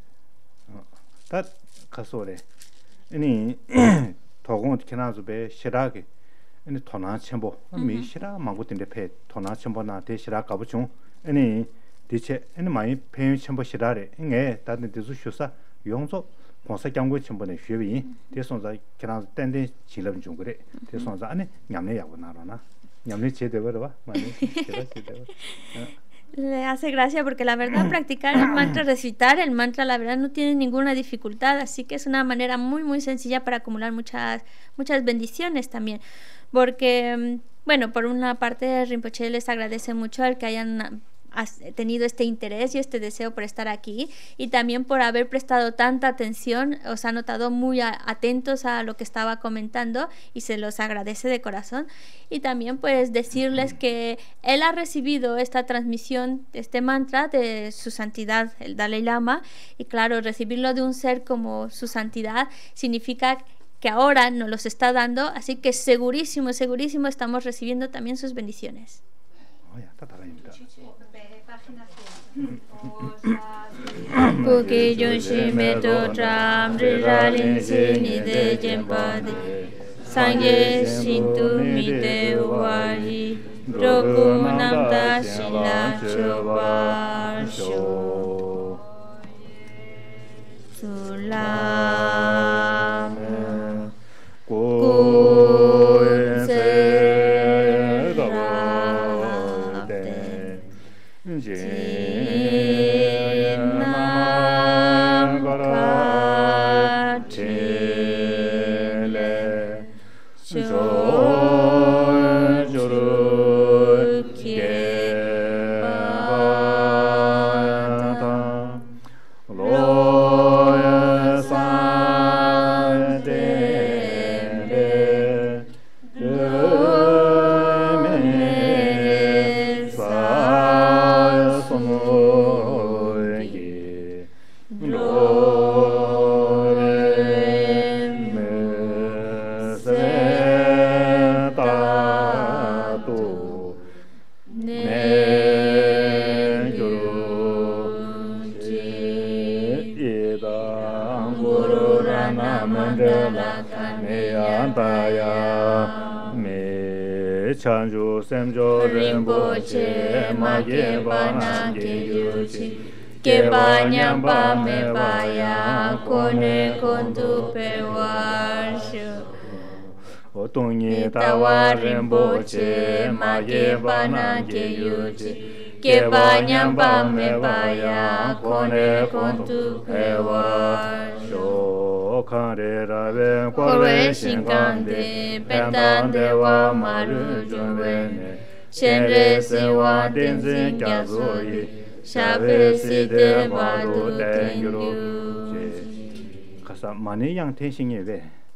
Ta kasore. Ani togon kina zu be shirage. Ani tona chenbo. Mi shira mangu tinde pe tona chenbo na de shira ka bu chung. Ani de che ani mai pe chenbo shirare. Nge ta de zu shusa yongzo 공사 경고 첨번에 휴비 대선자 그냥 땡땡 질름 좀 그래 대선자 안에 냠내 야고 나라나 냠내 제대로 봐 많이 제대로 Le hace gracia porque la verdad practicar el mantra, recitar el mantra, la verdad no tiene ninguna dificultad, así que es una manera muy muy sencilla para acumular muchas muchas bendiciones también, porque bueno, por una parte Rinpoche les agradece mucho el que hayan has tenido este interés y este deseo por estar aquí, y también por haber prestado tanta atención. Os ha notado muy a, atentos a lo que estaba comentando, y se los agradece de corazón. Y también pues decirles que él ha recibido esta transmisión, este mantra de su santidad el Dalai Lama, y claro, recibirlo de un ser como su santidad significa que ahora nos los está dando, así que segurísimo, segurísimo estamos recibiendo también sus bendiciones. Porque yo si me tram riralin sini de jempade sangye sintu mi te wari roku namda sila chobasho sulam chanju semjo rinpoche ma ge ba na ge yuchi ke ba nyam ba me ba ya kone kontu pe wa shu o tong ni ta wa rinpoche ma ge ba na ge yuchi ke ba nyam ba me ba ya kone kontu pe wa shu kare rabe kore shinkande pentande wa maru junvene shenre sewa denzen kyazoi shabe side wadu tengyuru kasa mani yang tenshinye ve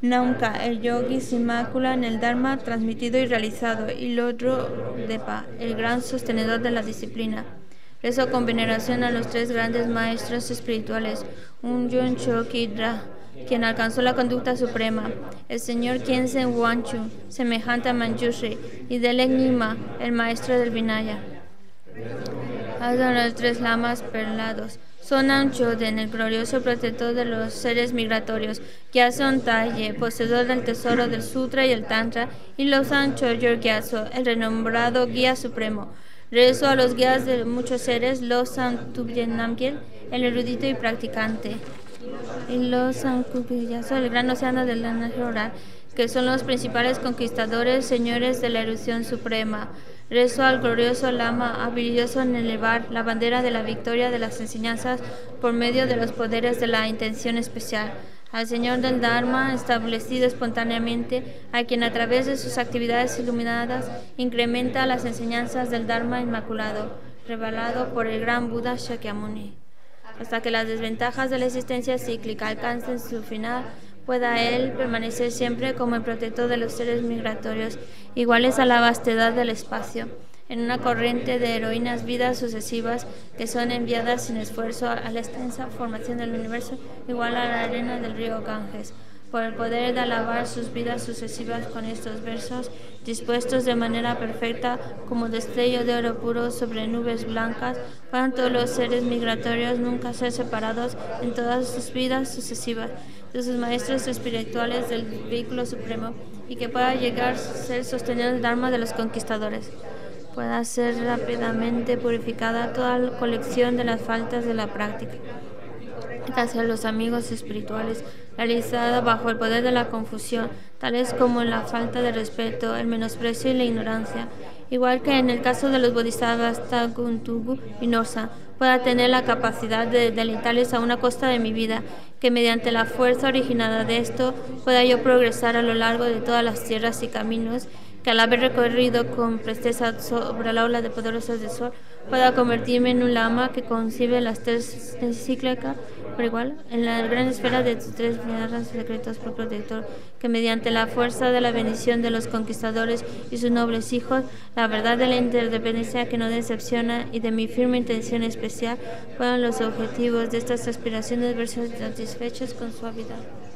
Nunca el yogi se macula en el Dharma transmitido y realizado, y Lodro Depa, el gran sostenedor de la disciplina. Rezo con veneración a los tres grandes maestros espirituales, un Yun Chokidra, quien alcanzó la conducta suprema, el señor Khyentse Wangchuk, semejante a Manjushri, y Delek Nyingma, el maestro del Vinaya. Son los tres lamas perlados. Sonam Choden, el glorioso protector de los seres migratorios, Gyatso Taye, poseedor del tesoro del Sutra y el Tantra, y Losang Chogyur Gyatso, el renombrado guía supremo. Rezo a los guías de muchos seres, Losang Tubyen Namgyel, el erudito y practicante, y Losang Kukyur Gyatso, el gran océano de la energía oral, que son los principales conquistadores, señores de la erudición suprema. Rezo al glorioso Lama, habilidoso en elevar la bandera de la victoria de las enseñanzas por medio de los poderes de la intención especial. Al Señor del Dharma, establecido espontáneamente, a quien a través de sus actividades iluminadas incrementa las enseñanzas del Dharma inmaculado, revelado por el gran Buda Shakyamuni. Hasta que las desventajas de la existencia cíclica alcancen su final, pueda él permanecer siempre como el protector de los seres migratorios, iguales a la vastedad del espacio, en una corriente de heroínas vidas sucesivas que son enviadas sin esfuerzo a la extensa formación del universo, igual a la arena del río Ganges. Por el poder de alabar sus vidas sucesivas con estos versos, dispuestos de manera perfecta como destello de oro puro sobre nubes blancas, puedan todos los seres migratorios nunca ser separados en todas sus vidas sucesivas de sus maestros espirituales del vehículo supremo, y que pueda llegar a ser sostenido el Dharma de los conquistadores. Pueda ser rápidamente purificada toda la colección de las faltas de la práctica hacia los amigos espirituales, realizada bajo el poder de la confusión, tales como la falta de respeto, el menosprecio y la ignorancia, igual que en el caso de los bodhisattvas Taguntugu y Norsa, pueda tener la capacidad de deleitarles a una costa de mi vida, que mediante la fuerza originada de esto pueda yo progresar a lo largo de todas las tierras y caminos, que al haber recorrido con presteza sobre la ola de poderosas del sol, pueda convertirme en un lama que concibe las tres encíclicas por igual, en la gran esfera de tus tres guiarras secretos por protector, que mediante la fuerza de la bendición de los conquistadores y sus nobles hijos, la verdad de la interdependencia que no decepciona y de mi firme intención especial, puedan los objetivos de estas aspiraciones verse satisfechos con suavidad.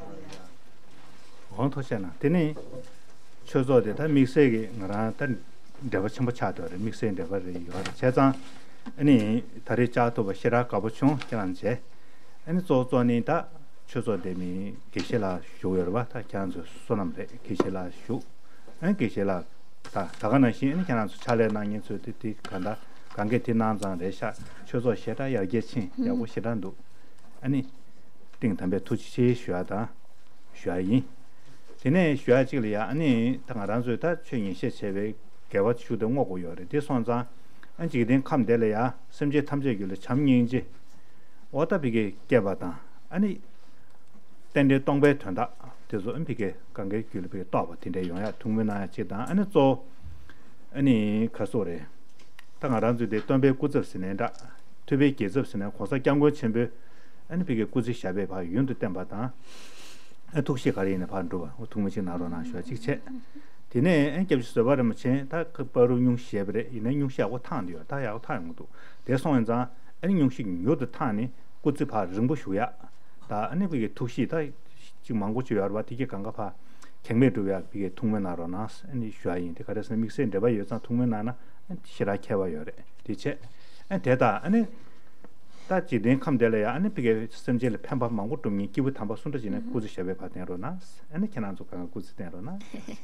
chozo de ta mixe ge ngara ta deba chimba cha de mixe deba ri yo cha zang ani tari cha to ba shira ka bo chung kyan che ani zo zo ni ta chozo de mi ge she la shu yor ba ta kyan zo sonam de ge she la shu ani ge she la ta ta ga na shi ani kyan zo cha le na yin zo de ti kan da gang ge ti na zang de sha chozo she da ya ge chin ya wo she dan du ani ding tan be tu chi xue da xue yin Tene xue chi li ya ani tanga ran zui ta chue yin xie che wei ge wa chu de ngo gu yo de de song zang an ji den kam de le ya sim je tam je ge le cham yin ji wa ta bi ge ge ba da ani den de dong bei tuan da de zo an bi ge gang ge ge le bi da ba tin de yong ya tung men na ji da ani zo ani ka so re tanga ran zui de dong bei gu zhe sin ne da tu bei ge zhe sin ne ko sa jiang guo chen bei ani bi ge gu zhe xia bei ba yun de den ba da tuk시 가리는 반도가 통무지 나로나 쇼직체 디네 엔겹스 바르무체 다 그바로 용시에브레 이는 용시하고 탄디요 다야고 탄용도 대송원자 아니 용식 요도 탄이 꾸즈파 릉부슈야 다 아니 비게 tuk시 다 지금 망고지 여러 바티게 강가파 갱매도야 비게 통면나로나 아니 슈아인데 그래서 믹스인데 봐 여자 통면나나 시라케와요레 디체 안 대다 아니 다 지된 감델이야 아니 비게 심지를 편법 망고 좀 기부 담바 순도지네 꾸즈셔베 받네로나 아니 캐난 조카가 꾸즈네로나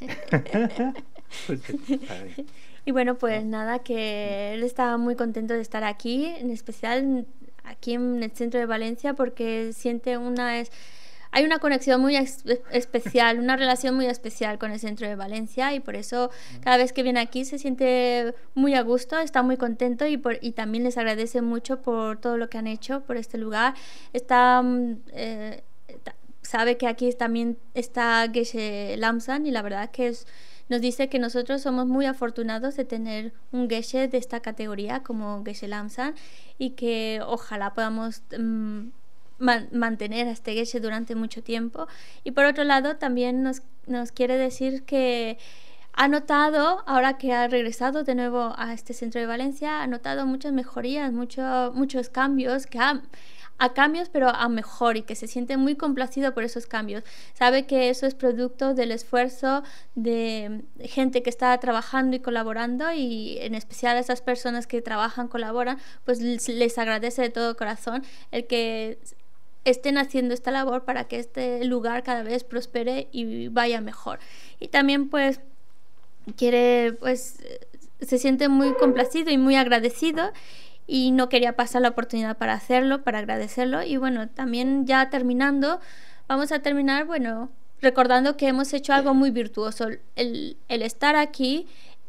Y bueno, pues nada, que él estaba muy contento de estar aquí, en especial aquí en el centro de Valencia, porque siente una es hay una conexión muy es especial, una relación muy especial con el centro de Valencia, y por eso cada vez que viene aquí se siente muy a gusto, está muy contento, y, por, y también les agradece mucho por todo lo que han hecho por este lugar. Está, eh, sabe que aquí también está Geshe Lamsan, y la verdad que es, nos dice que nosotros somos muy afortunados de tener un Geshe de esta categoría como Geshe Lamsan, y que ojalá podamos... Um, man, mantener a este geshe durante mucho tiempo. Y por otro lado, también nos, nos quiere decir que ha notado, ahora que ha regresado de nuevo a este centro de Valencia, ha notado muchas mejorías, mucho, muchos cambios, que ha, a cambios pero a mejor, y que se siente muy complacido por esos cambios. Sabe que eso es producto del esfuerzo de gente que está trabajando y colaborando, y en especial a esas personas que trabajan, colaboran, pues les agradece de todo corazón el que estén haciendo esta labor para que este lugar cada vez prospere y vaya mejor. Y también pues quiere, pues se siente muy complacido y muy agradecido, y no quería pasar la oportunidad para hacerlo, para agradecerlo. Y bueno, también ya terminando, vamos a terminar, bueno, recordando que hemos hecho algo muy virtuoso. El, el estar aquí,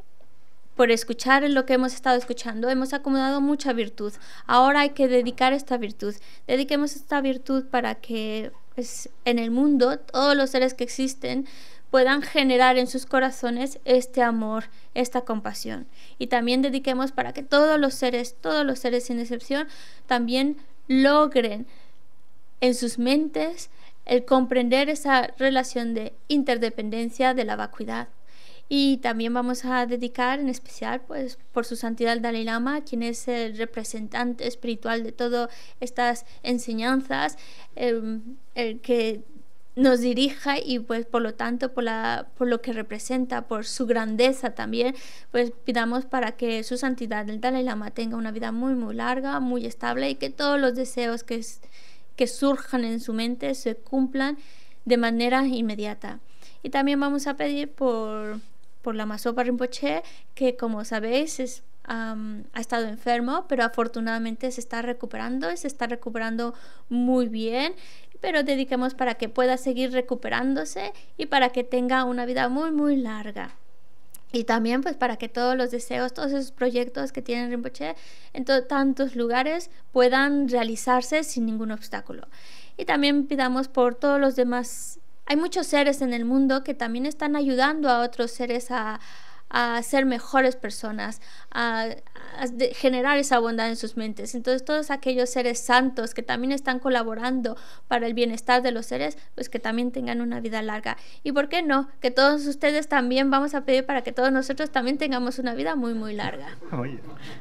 por escuchar lo que hemos estado escuchando, hemos acumulado mucha virtud. Ahora hay que dedicar esta virtud. Dediquemos esta virtud para que pues, en el mundo todos los seres que existen puedan generar en sus corazones este amor, esta compasión. Y también dediquemos para que todos los seres, todos los seres sin excepción, también logren en sus mentes el comprender esa relación de interdependencia de la vacuidad. Y también vamos a dedicar en especial pues, por su santidad el Dalai Lama, quien es el representante espiritual de todas estas enseñanzas, eh, el que nos dirija, y pues por lo tanto por, la, por lo que representa, por su grandeza también, pues pidamos para que su santidad el Dalai Lama tenga una vida muy muy larga, muy estable, y que todos los deseos que, que surjan en su mente se cumplan de manera inmediata. Y también vamos a pedir por, por Lama Zopa Rinpoche, que como sabéis es Um, ha estado enfermo, pero afortunadamente se está recuperando y se está recuperando muy bien. Pero dediquemos para que pueda seguir recuperándose y para que tenga una vida muy muy larga. Y también pues para que todos los deseos, todos esos proyectos que tiene Rinpoche en tantos lugares puedan realizarse sin ningún obstáculo. Y también pidamos por todos los demás. Hay muchos seres en el mundo que también están ayudando a otros seres a a ser mejores personas, a, a generar esa bondad en sus mentes. Entonces todos aquellos seres santos que también están colaborando para el bienestar de los seres, pues que también tengan una vida larga. Y por qué no, que todos ustedes también, vamos a pedir para que todos nosotros también tengamos una vida muy muy larga. Oye.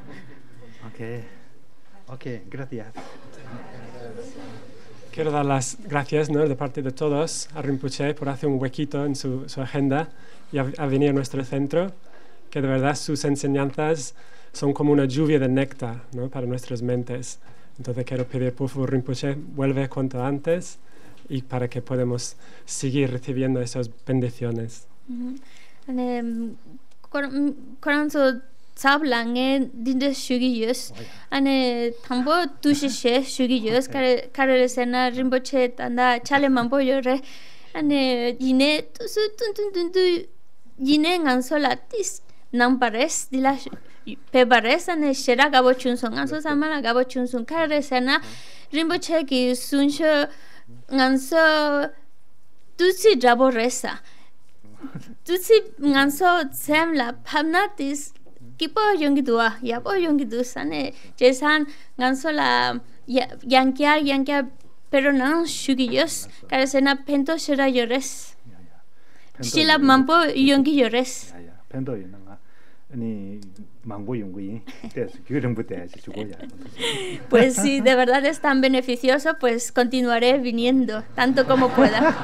Ok, ok, gracias. Quiero dar las gracias, ¿no?, de parte de todos a Rinpoche por hacer un huequito en su, su agenda y a, a venir a nuestro centro, que de verdad sus enseñanzas son como una lluvia de néctar, ¿no?, para nuestras mentes. Entonces quiero pedir, por favor, Rinpoche, vuelve cuanto antes, y para que podamos seguir recibiendo esas bendiciones. sablange dinde shugiyos ane thambo tushishe shugiyos kare kare sena rimboche tanda chale mambo yore ane yine tusu tun tun tun tu yine ngansola tis nampares dila pebares ane shera gabo chunson anso samana gabo chunson kare sena rimboche ki sunsho nganso tusi drabo resa tusi nganso semla pamnatis kipo yongi dua ya po yongi dusane jesan gansola yankia yankia pero no shugiyos karesena pento shira yores shila mampo yongi yores pento yonga ani mango yongi tes gyurumbuta chugoya. Pues sí, de verdad es tan beneficioso, pues continuaré viniendo tanto como pueda.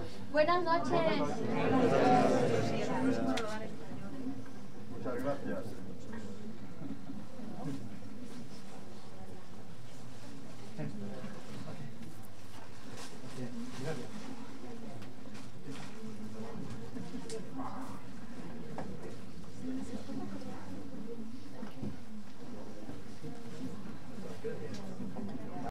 Buenas noches. Muchas gracias.